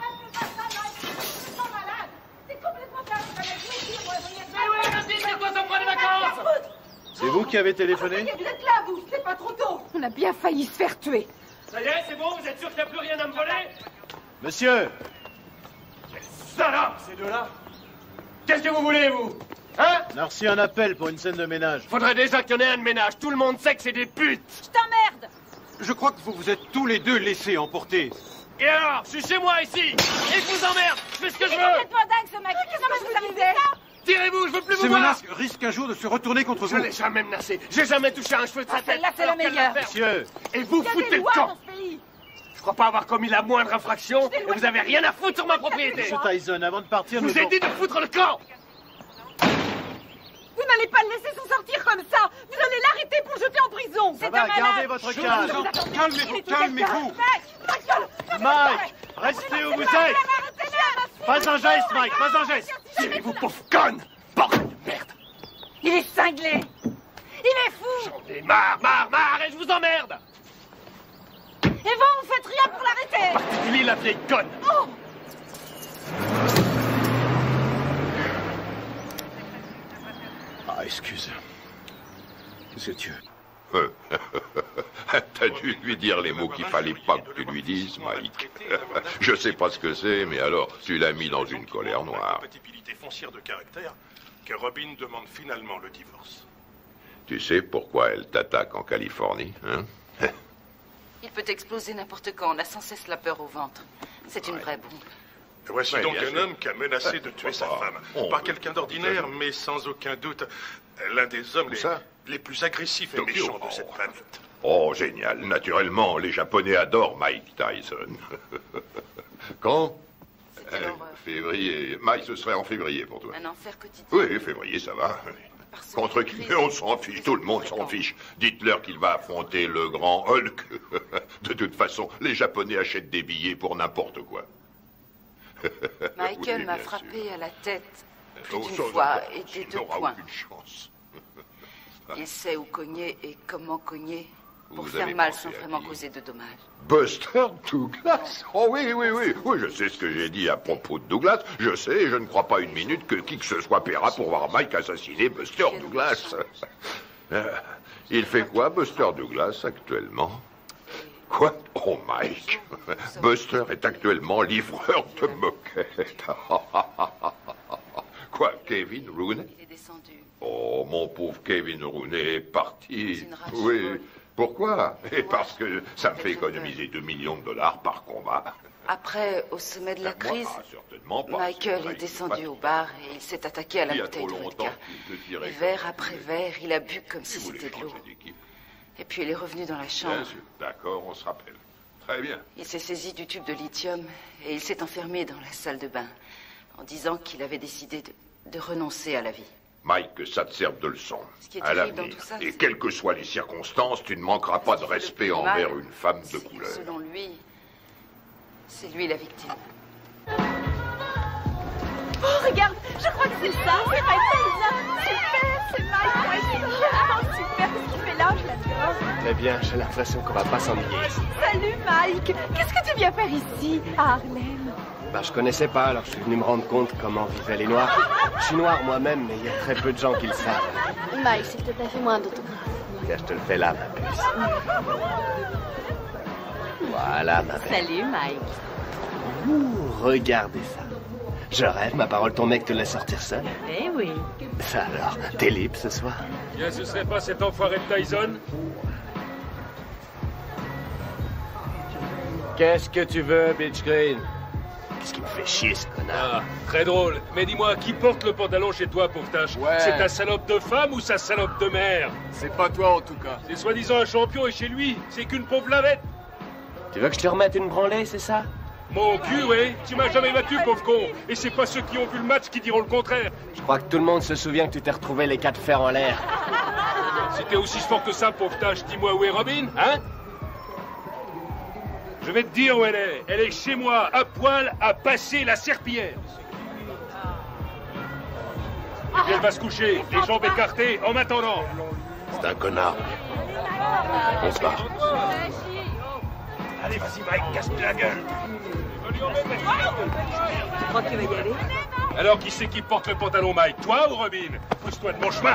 C'est complètement mais oui, vas-y, c'est quoi, ça prend des vacances? C'est vous qui avez téléphoné? Vous êtes là, vous, c'est pas trop tôt. On a bien failli se faire tuer. Ça y est, c'est bon, vous êtes sûr qu'il n'y a plus rien à me voler? Monsieur! Quelle salope, ces deux-là! Qu'est-ce que vous voulez, vous? Hein? On a reçu un appel pour une scène de ménage. Faudrait déjà qu'il y en ait un de ménage. Tout le monde sait que c'est des putes. Je t'emmerde. Je crois que vous vous êtes tous les deux laissés emporter. Et alors? Je suis chez moi, ici. Et je vous emmerde. Je fais ce que je veux. C'est complètement dingue, ce mec. Qu'est-ce que vous avez fait? Tirez-vous, je veux plus vous Ces voir. menaces risquent un jour de se retourner contre Je vous. l'ai jamais menacé. J'ai jamais touché un cheveu de sa tête. Celle-là, c'est la meilleure. Monsieur! Et vous foutez le camp. Je crois pas avoir commis la moindre infraction et vous avez rien à foutre sur ma propriété. Monsieur Tyson, avant de partir, Je vous ai dit de foutre le camp. Vous n'allez pas le laisser s'en sortir comme ça. Vous allez l'arrêter pour le jeter en prison. Ça va, gardez votre calme. Calmez-vous, calmez-vous. Mike, restez où vous êtes. Pas un geste, Mike, pas un geste. Tirez-vous, pauvre conne. Bordel de merde. Il est cinglé. Il est fou. J'en ai marre, et je vous emmerde. Et vous faites rien pour l'arrêter. Particulier la vieille conne. Oh. Ah, excuse. Monsieur Dieu. T'as dû lui dire les mots qu'il fallait pas que tu lui dises, Mike. Je sais pas ce que c'est, mais alors, tu l'as mis dans une colère noire. Compatibilité foncière de caractère que Robin demande finalement le divorce. Tu sais pourquoi elle t'attaque en Californie, hein? Il peut exploser n'importe quand. On a sans cesse la peur au ventre. C'est une vraie bombe. Voici Ouais, donc bien un sûr. homme qui a menacé de tuer sa femme. Pas quelqu'un d'ordinaire, mais sans aucun doute l'un des hommes les plus agressifs et Tokyo. méchants de cette planète. Oh, génial. Naturellement, les Japonais adorent Mike Tyson. Quand? Février. Mike, ce serait en février pour toi. Un enfer quotidien. Oui, février, ça va. Contre qui? On s'en fiche, tout le monde s'en fiche. Dites-leur qu'il va affronter le grand Hulk. De toute façon, les Japonais achètent des billets pour n'importe quoi. Michael Oui, m'a bien frappé sûr. à la tête plus Oh, d'une sans fois doute, et des tu deux n'auras points. aucune chance. Il sait où cogner et comment cogner pour Vous faire avez mal pensé sans à vraiment qui? causer de dommages. Buster Douglas? Oh oui, oui, oui. Oui, je sais ce que j'ai dit à propos de Douglas. Je sais, et je ne crois pas une minute que qui que ce soit paiera pour voir Mike assassiner Buster Douglas. Il fait quoi, Buster Douglas, actuellement? Quoi? Oh, Mike. Buster est actuellement livreur de moquettes. Quoi, Kevin Rooney? Il est descendu. Oh, mon pauvre Kevin Rooney est parti. C'est une rage Oui. folle. Pourquoi? Et parce que ça me fait économiser $2 millions par combat. Après, au sommet de la crise, Certainement pas. Michael C'est est pas descendu au bar et il s'est attaqué à la Il y a bouteille trop de longtemps vodka. qu'il te tirait Et comme verre ça. après verre, il a bu comme si c'était de l'eau. Et puis il est revenu dans la Bien chambre. sûr. D'accord, on se rappelle. Très bien. Il s'est saisi du tube de lithium et il s'est enfermé dans la salle de bain en disant qu'il avait décidé de renoncer à la vie. Mike, que ça te serve de leçon. Ce qui est À terrible dans l'avenir. tout ça, Et c'est- quelles que soient les circonstances, tu ne manqueras pas de respect plus mal, envers une femme de couleur. Selon lui, c'est lui la victime. Oh, regarde, je crois que c'est ça. C'est Mike Tyson. Super, c'est Mike. Ouais, c'est vraiment super ce qu'il fait là, je l'adore. Très bien, j'ai l'impression qu'on va pas s'ennuyer ici. Salut Mike. Qu'est-ce que tu viens faire ici, à Harlem? Bah, je connaissais pas, alors je suis venu me rendre compte comment vivaient les Noirs. Je suis noir moi-même, mais il y a très peu de gens qui le savent. Mike, s'il te plaît, fais-moi un autographe. Regarde, je te le fais là, ma puce. Voilà, ma belle. Salut, Mike. Ouh, regardez ça. Je rêve, ma parole, ton mec te laisse sortir seul. Eh oui. Ça alors, t'es libre ce soir? Bien, ce serait pas cet enfoiré de Tyson? Qu'est-ce que tu veux, Bitch Green? Qu'est-ce qui me fait chier, ce connard? Ah, très drôle. Mais dis-moi, qui porte le pantalon chez toi, pauvre tâche? Ouais. C'est ta salope de femme ou sa salope de mère? C'est pas toi, en tout cas. C'est soi-disant un champion et chez lui, c'est qu'une pauvre lavette. Tu veux que je te remette une branlée, c'est ça? Mon cul, oui. Tu m'as jamais battu, pauvre con. Et c'est pas ceux qui ont vu le match qui diront le contraire. Je crois que tout le monde se souvient que tu t'es retrouvé les 4 fers en l'air. Si t'es aussi fort que ça, pauvre tâche, dis-moi où est Robin, hein? Je vais te dire où elle est. Elle est chez moi, à poil, à passer la serpillière. Et puis elle va se coucher, les jambes écartées, en m'attendant. C'est un connard. On se barre. Allez, vas-y, Mike, casse-toi la gueule. Tu crois que tu vas y aller? Alors, qui c'est qui porte le pantalon, Mike? Toi ou Robin? Pousse-toi de mon chemin.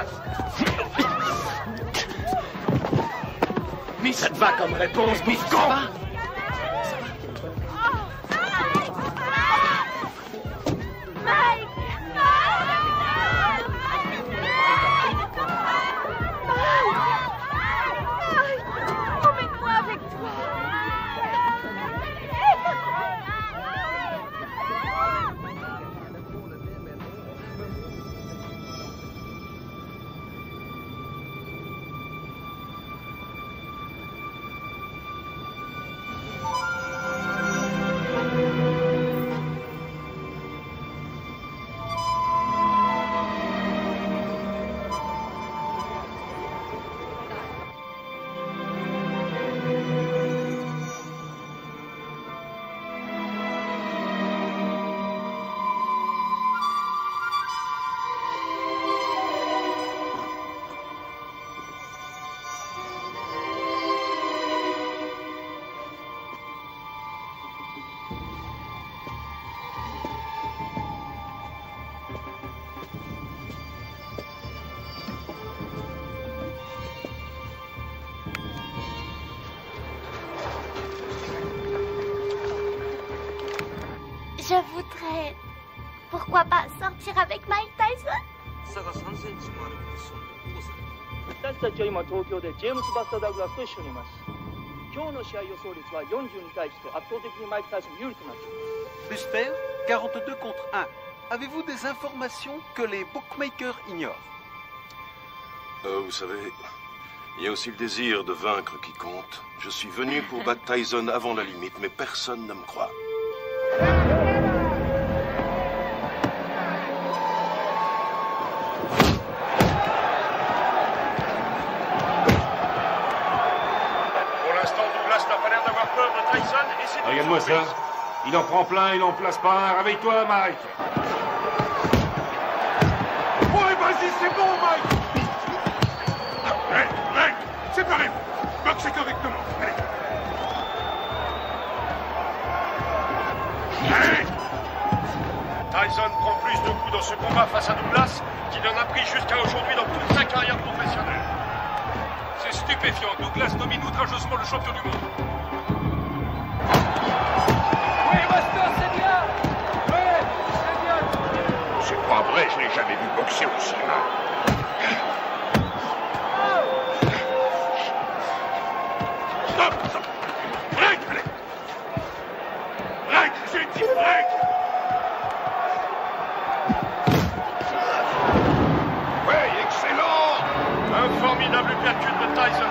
Mais ça te va comme réponse, bouffon! Mike! Emmène-moi avec toi! Je voudrais... Pourquoi pas sortir avec Mike Tyson? 差が3センチもあるそのお父さん私たちは今東京でジェームス・バスター・ダグラスと一緒にいます今日の試合予想率は40に対して圧倒的にマイク・タイソン有利となっています Buster, 42 contre 1. Avez-vous des informations que les bookmakers ignorent? Vous savez, il y a aussi le désir de vaincre qui compte. Je suis venu pour battre Tyson avant la limite, mais personne ne me croit. Pour l'instant, Douglas n'a pas l'air d'avoir peur de Tyson et c'est... Regarde-moi ça. Il en prend plein, il en place pas un. Réveille-toi, Mike. Ouais, vas-y, c'est bon, Mike! Hey, séparez-vous! Boxez correctement, allez! Allez! Tyson prend plus de coups dans ce combat face à Douglas qu'il en a pris jusqu'à aujourd'hui dans toute sa carrière professionnelle. C'est stupéfiant. Douglas domine outrageusement le champion du monde. Oui, Buster, c'est bien! Ouais, c'est bien! C'est pas vrai, je l'ai jamais vu boxer aussi mal. Stop! Break, allez! Break, j'ai dit break! Ouais, excellent! Un formidable uppercut de Tyson.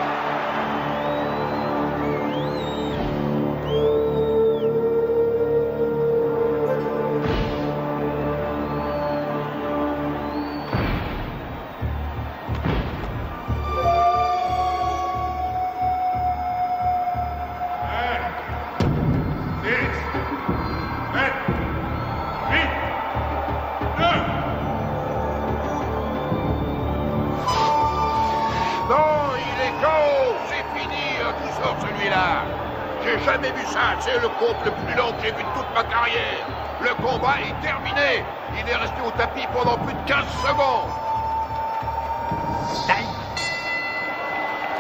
Non, il est KO! C'est fini, tout sort celui-là! J'ai jamais vu ça, c'est le combat le plus long que j'ai vu de toute ma carrière! Le combat est terminé! Il est resté au tapis pendant plus de 15 secondes!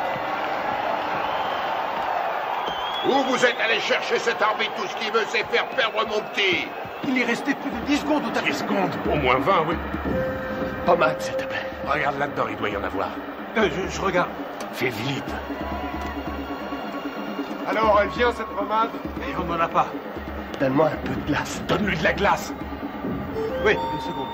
Où vous êtes allé chercher cet arbitre? Tout ce qu'il veut, c'est faire perdre mon petit. Il est resté plus de 10 secondes au tapis. 10 secondes? Au moins 20, oui. Pommade, s'il te plaît. Regarde là-dedans, il doit y en avoir. Je regarde. Fais vite. Alors, elle vient, cette pommade? Et on n'en a pas. Donne-moi un peu de glace. Donne-lui de la glace. Oui, une seconde.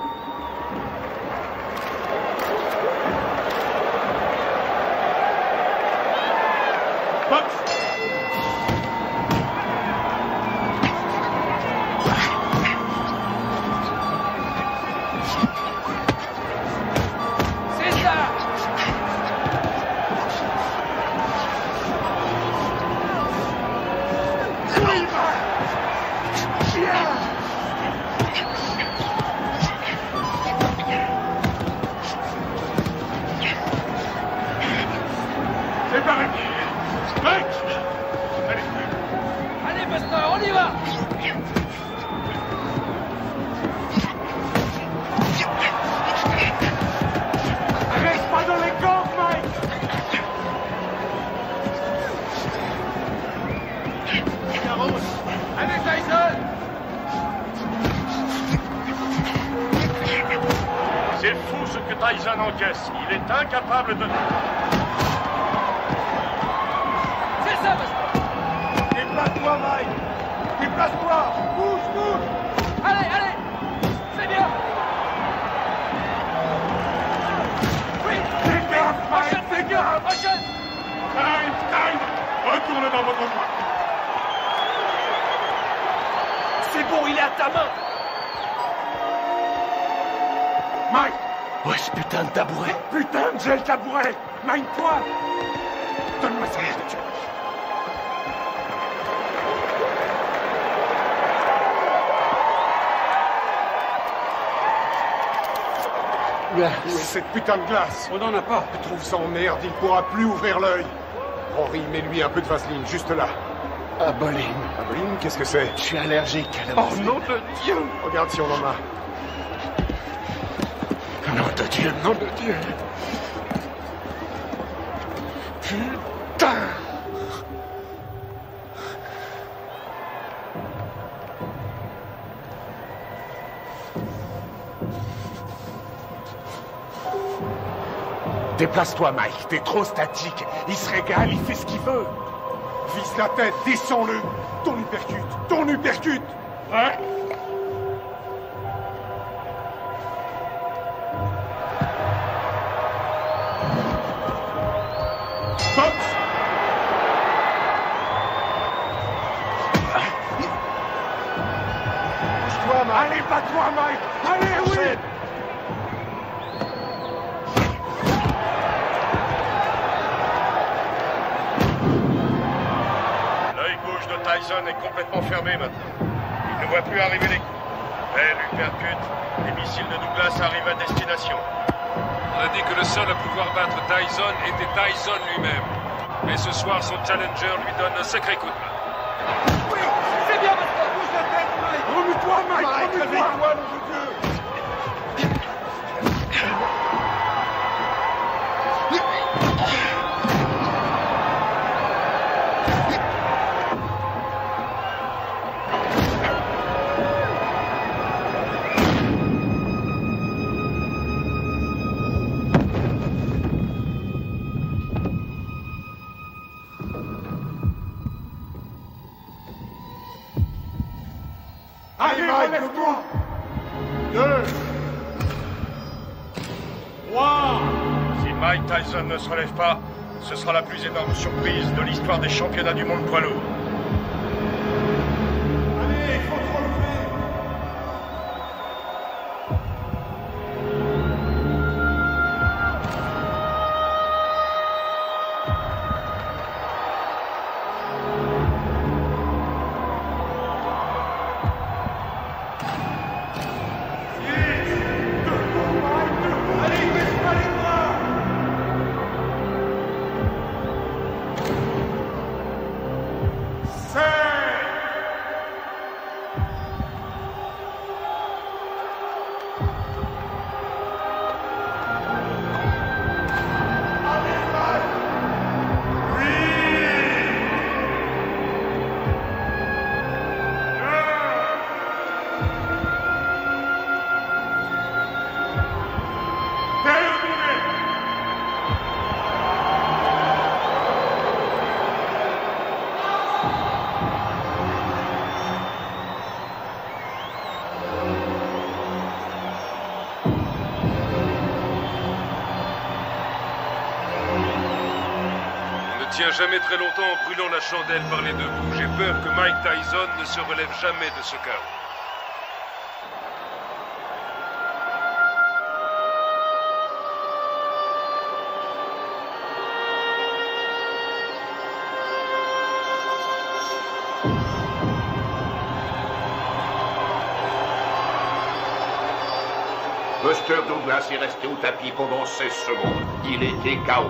C'est fou ce que Tyson encaisse. Il est incapable de... C'est ça, Buster. Déplace-toi, Mike. Déplace-toi. Bouge, bouge. Allez, allez. C'est bien. Oui. Fais gaffe, Mike. Fais gaffe. Prochaine. Time. Retourne dans votre coin. C'est bon, il est à ta main. Mike. Ouais, ce putain de tabouret. Putain, j'ai le tabouret. Mine-toi. Donne-moi ça, je te tue. Cette putain de glace. On n'en a pas. Je trouve ça en merde, il pourra plus ouvrir l'œil. Henri, mets-lui un peu de vaseline, juste là. Aboline. Aboline, qu'est-ce que c'est? Je suis allergique à la Oh, nom de Dieu! Regarde si on en a. Nom de Dieu, nom de Dieu. Putain! Déplace-toi, Mike. T'es trop statique. Il se régale, il fait ce qu'il veut. Vise la tête, descends-le. Ton uppercut, ton uppercut. Ouais. Stop. Bouge-toi, Mike. Allez, bats-toi, Mike. Allez, oui. L'œil gauche de Tyson est complètement fermé maintenant. Il ne voit plus arriver les coups. Belle uppercut. Les missiles de Douglas arrivent à destination. On a dit que le seul à pouvoir battre Tyson était Tyson lui-même. Mais ce soir, son challenger lui donne un sacré coup de main. Oui, c'est bien, Buster. Bouge la tête, Mike. Remue-toi, Mike. Remue-toi, nom de Dieu. Allez, relève-toi. 2, 3. Si Mike Tyson ne se relève pas, ce sera la plus énorme surprise de l'histoire des championnats du monde poids lourd. Allez, il faut te relever. jamais très longtemps en brûlant la chandelle par les deux bouts. J'ai peur que Mike Tyson ne se relève jamais de ce chaos. Buster Douglas est resté au tapis pendant 16 secondes. Il était KO.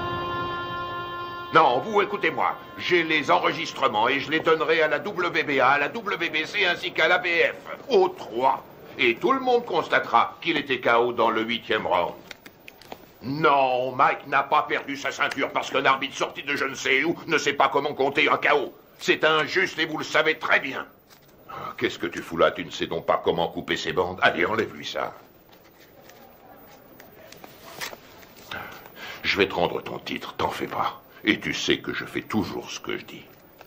Non, vous écoutez-moi. J'ai les enregistrements et je les donnerai à la WBA, à la WBC ainsi qu'à l'ABF. Aux 3. Et tout le monde constatera qu'il était KO dans le 8e round. Non, Mike n'a pas perdu sa ceinture parce qu'un arbitre sorti de je ne sais où ne sait pas comment compter un KO. C'est injuste et vous le savez très bien. Qu'est-ce que tu fous là? Tu ne sais donc pas comment couper ses bandes? Allez, enlève-lui ça. Je vais te rendre ton titre, t'en fais pas. Et tu sais que je fais toujours ce que je dis.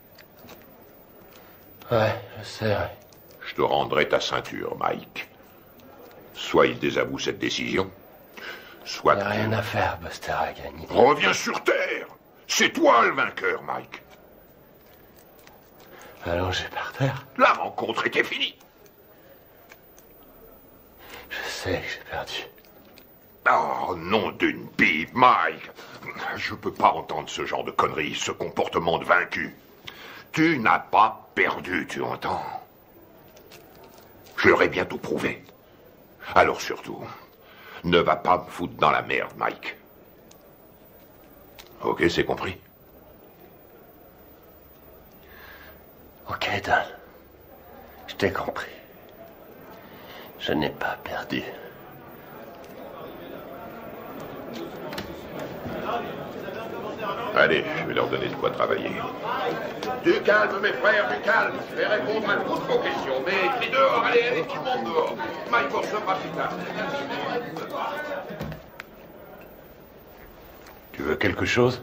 Ouais, je sais, ouais. Je te rendrai ta ceinture, Mike. Soit il désavoue cette décision, soit... Il n'y a rien à faire, Buster a gagné. Reviens sur Terre. C'est toi le vainqueur, Mike. Allongé par terre. La rencontre était finie. Je sais que j'ai perdu. Oh, nom d'une pipe, Mike. Je peux pas entendre ce genre de conneries, ce comportement de vaincu. Tu n'as pas perdu, tu entends? Je leur ai bientôt prouvé. Alors surtout, ne va pas me foutre dans la merde, Mike. Ok, c'est compris? Ok, Dan. Je t'ai compris. Je n'ai pas perdu. Allez, je vais leur donner de quoi travailler. Du calme, mes frères, du calme. Je vais répondre à toutes vos questions. Mais crie dehors, allez, tout le monde dehors. Mike recevra plus tard. Tu veux quelque chose?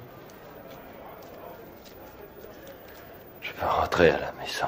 Je peux rentrer à la maison.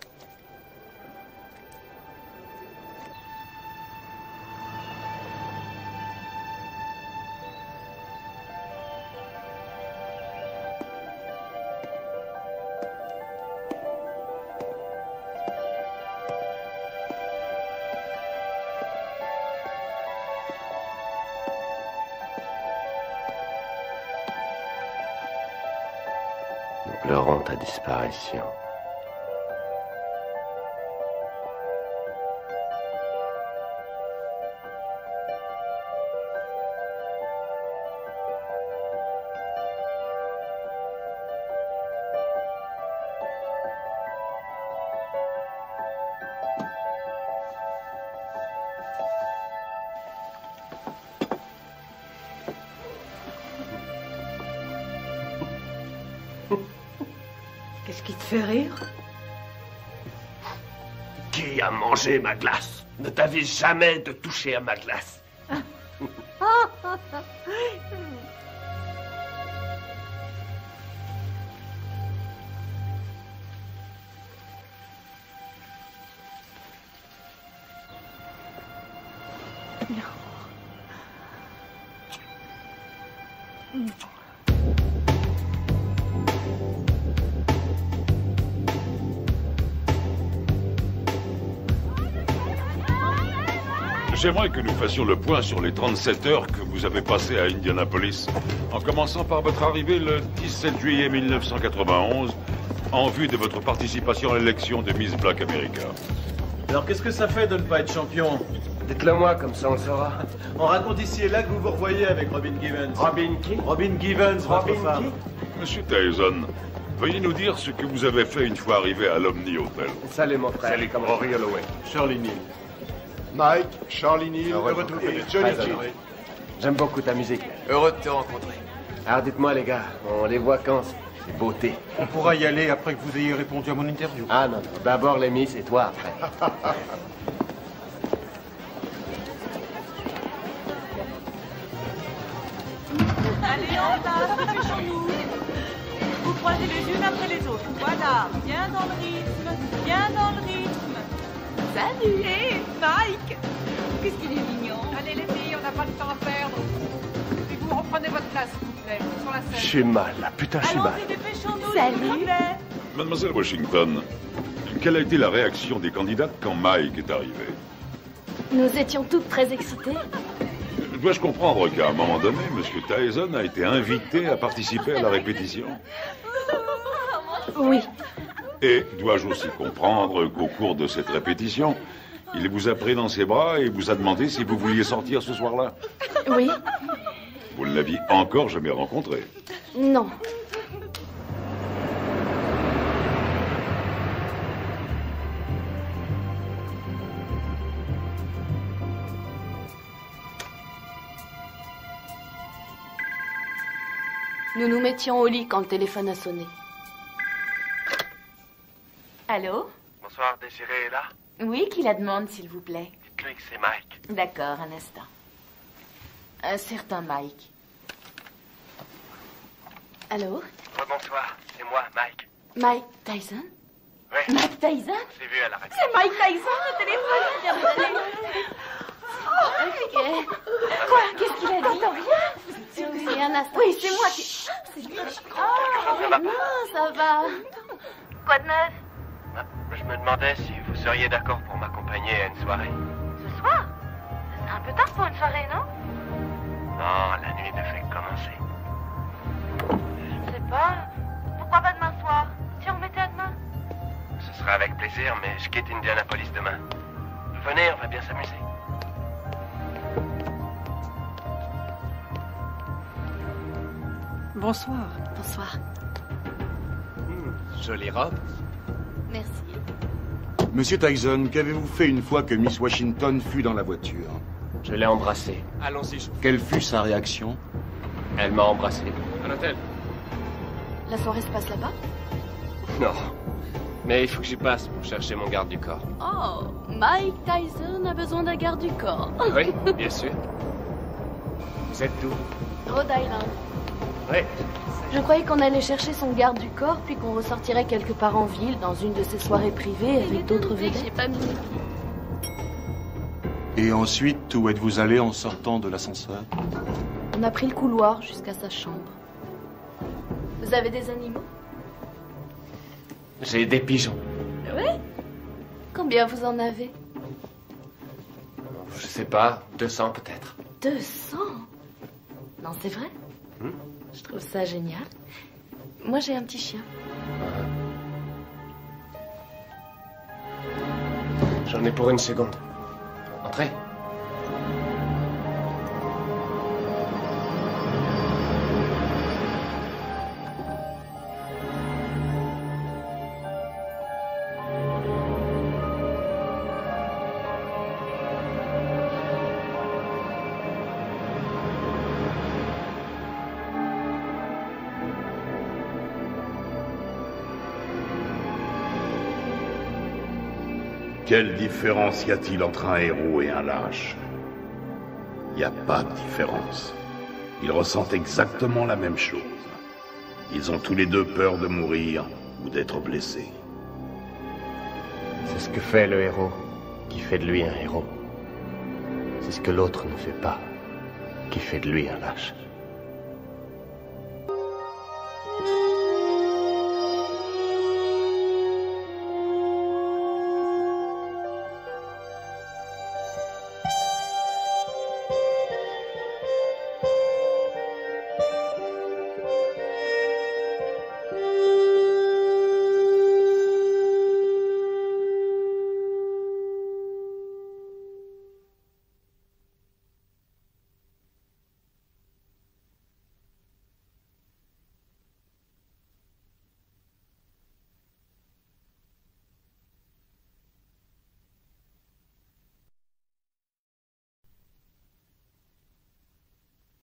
Nous pleurons ta disparition. Qu'est-ce qui te fait rire? Qui a mangé ma glace? Ne t'avise jamais de toucher à ma glace. J'aimerais que nous fassions le point sur les 37 heures que vous avez passées à Indianapolis, en commençant par votre arrivée le 17 juillet 1991, en vue de votre participation à l'élection de Miss Black America. Alors qu'est-ce que ça fait de ne pas être champion? Dites-le moi, comme ça on le saura. On raconte ici et là que vous vous revoyez avec Robin Givens. Robin qui? Robin Givens, votre femme. Monsieur Tyson, veuillez nous dire ce que vous avez fait une fois arrivé à l'Omni Hotel. Salut mon frère. Salut comme Rory Holloway. Charlie Neal. Mike, Charlie Neal, heureux de vous connaître. Johnny G. J'aime beaucoup ta musique. Heureux de te rencontrer. Alors dites-moi les gars, on les voit quand ces beautés? On pourra y aller après que vous ayez répondu à mon interview. Ah non, d'abord les Miss et toi après. Allez, en place, dépêchons-nous. Vous croisez les unes après les autres. Voilà, bien dans le rythme, bien dans le rythme. Salut! Hé, Mike! Qu'est-ce qu'il est mignon! Allez les filles, on n'a pas de temps à perdre. Et vous prenez votre place, s'il vous plaît, sur la scène. Je suis mal, là. Putain, je suis mal. Allons-y, dépêchons-nous, Salut. s'il vous plaît. Mademoiselle Washington, quelle a été la réaction des candidates quand Mike est arrivé? Nous étions toutes très excitées. Dois-je comprendre qu'à un moment donné, M. Tyson a été invité à participer à la répétition? Oui. Et dois-je aussi comprendre qu'au cours de cette répétition, il vous a pris dans ses bras et vous a demandé si vous vouliez sortir ce soir-là? Oui. Vous ne l'aviez encore jamais rencontré? Non. Nous nous mettions au lit quand le téléphone a sonné. Allô? Bonsoir, Désiré est là? Oui, qui la demande, s'il vous plaît? Dites-lui que c'est Mike. D'accord, un instant. Un certain Mike. Allô? Bonsoir, c'est moi, Mike. Mike Tyson? Oui. Mike Tyson? On s'est vu à la répétition. C'est Mike Tyson, le téléphone vient de sonner. Ok. Quoi? Qu'est-ce qu'il a dit? Rien. Oui, un instant. Oui, c'est moi qui... C'est lui. Oh, non, ça va. Quoi de neuf? Je me demandais si vous seriez d'accord pour m'accompagner à une soirée. Ce soir? C'est un peu tard pour une soirée, non? Non, la nuit ne fait que commencer. Je sais pas. Pourquoi pas demain soir? Si on remettait à demain? Ce sera avec plaisir, mais je quitte Indianapolis demain. Venez, on va bien s'amuser. Bonsoir. Bonsoir. Jolie robe. Merci. Monsieur Tyson, qu'avez-vous fait une fois que Miss Washington fut dans la voiture? Je l'ai embrassée. Allons-y. Quelle fut sa réaction? Elle m'a embrassé. À l'hôtel. La soirée se passe là-bas? Non. Mais il faut que j'y passe pour chercher mon garde du corps. Oh, Mike Tyson a besoin d'un garde du corps. Oui, bien sûr. Vous êtes d'où? Rhode Island. Oui. Je croyais qu'on allait chercher son garde du corps, puis qu'on ressortirait quelque part en ville, dans une de ses soirées privées, avec d'autres vedettes. J'ai pas mis. Et ensuite, où êtes-vous allé en sortant de l'ascenseur? On a pris le couloir jusqu'à sa chambre. Vous avez des animaux? J'ai des pigeons. Oui? Combien vous en avez? Je sais pas, 200 peut-être. 200? Non, c'est vrai? Je trouve ça génial. Moi, j'ai un petit chien. J'en ai pour une seconde. Entrez. Quelle différence y a-t-il entre un héros et un lâche? Il n'y a pas de différence. Ils ressentent exactement la même chose. Ils ont tous les deux peur de mourir ou d'être blessés. C'est ce que fait le héros qui fait de lui un héros. C'est ce que l'autre ne fait pas qui fait de lui un lâche.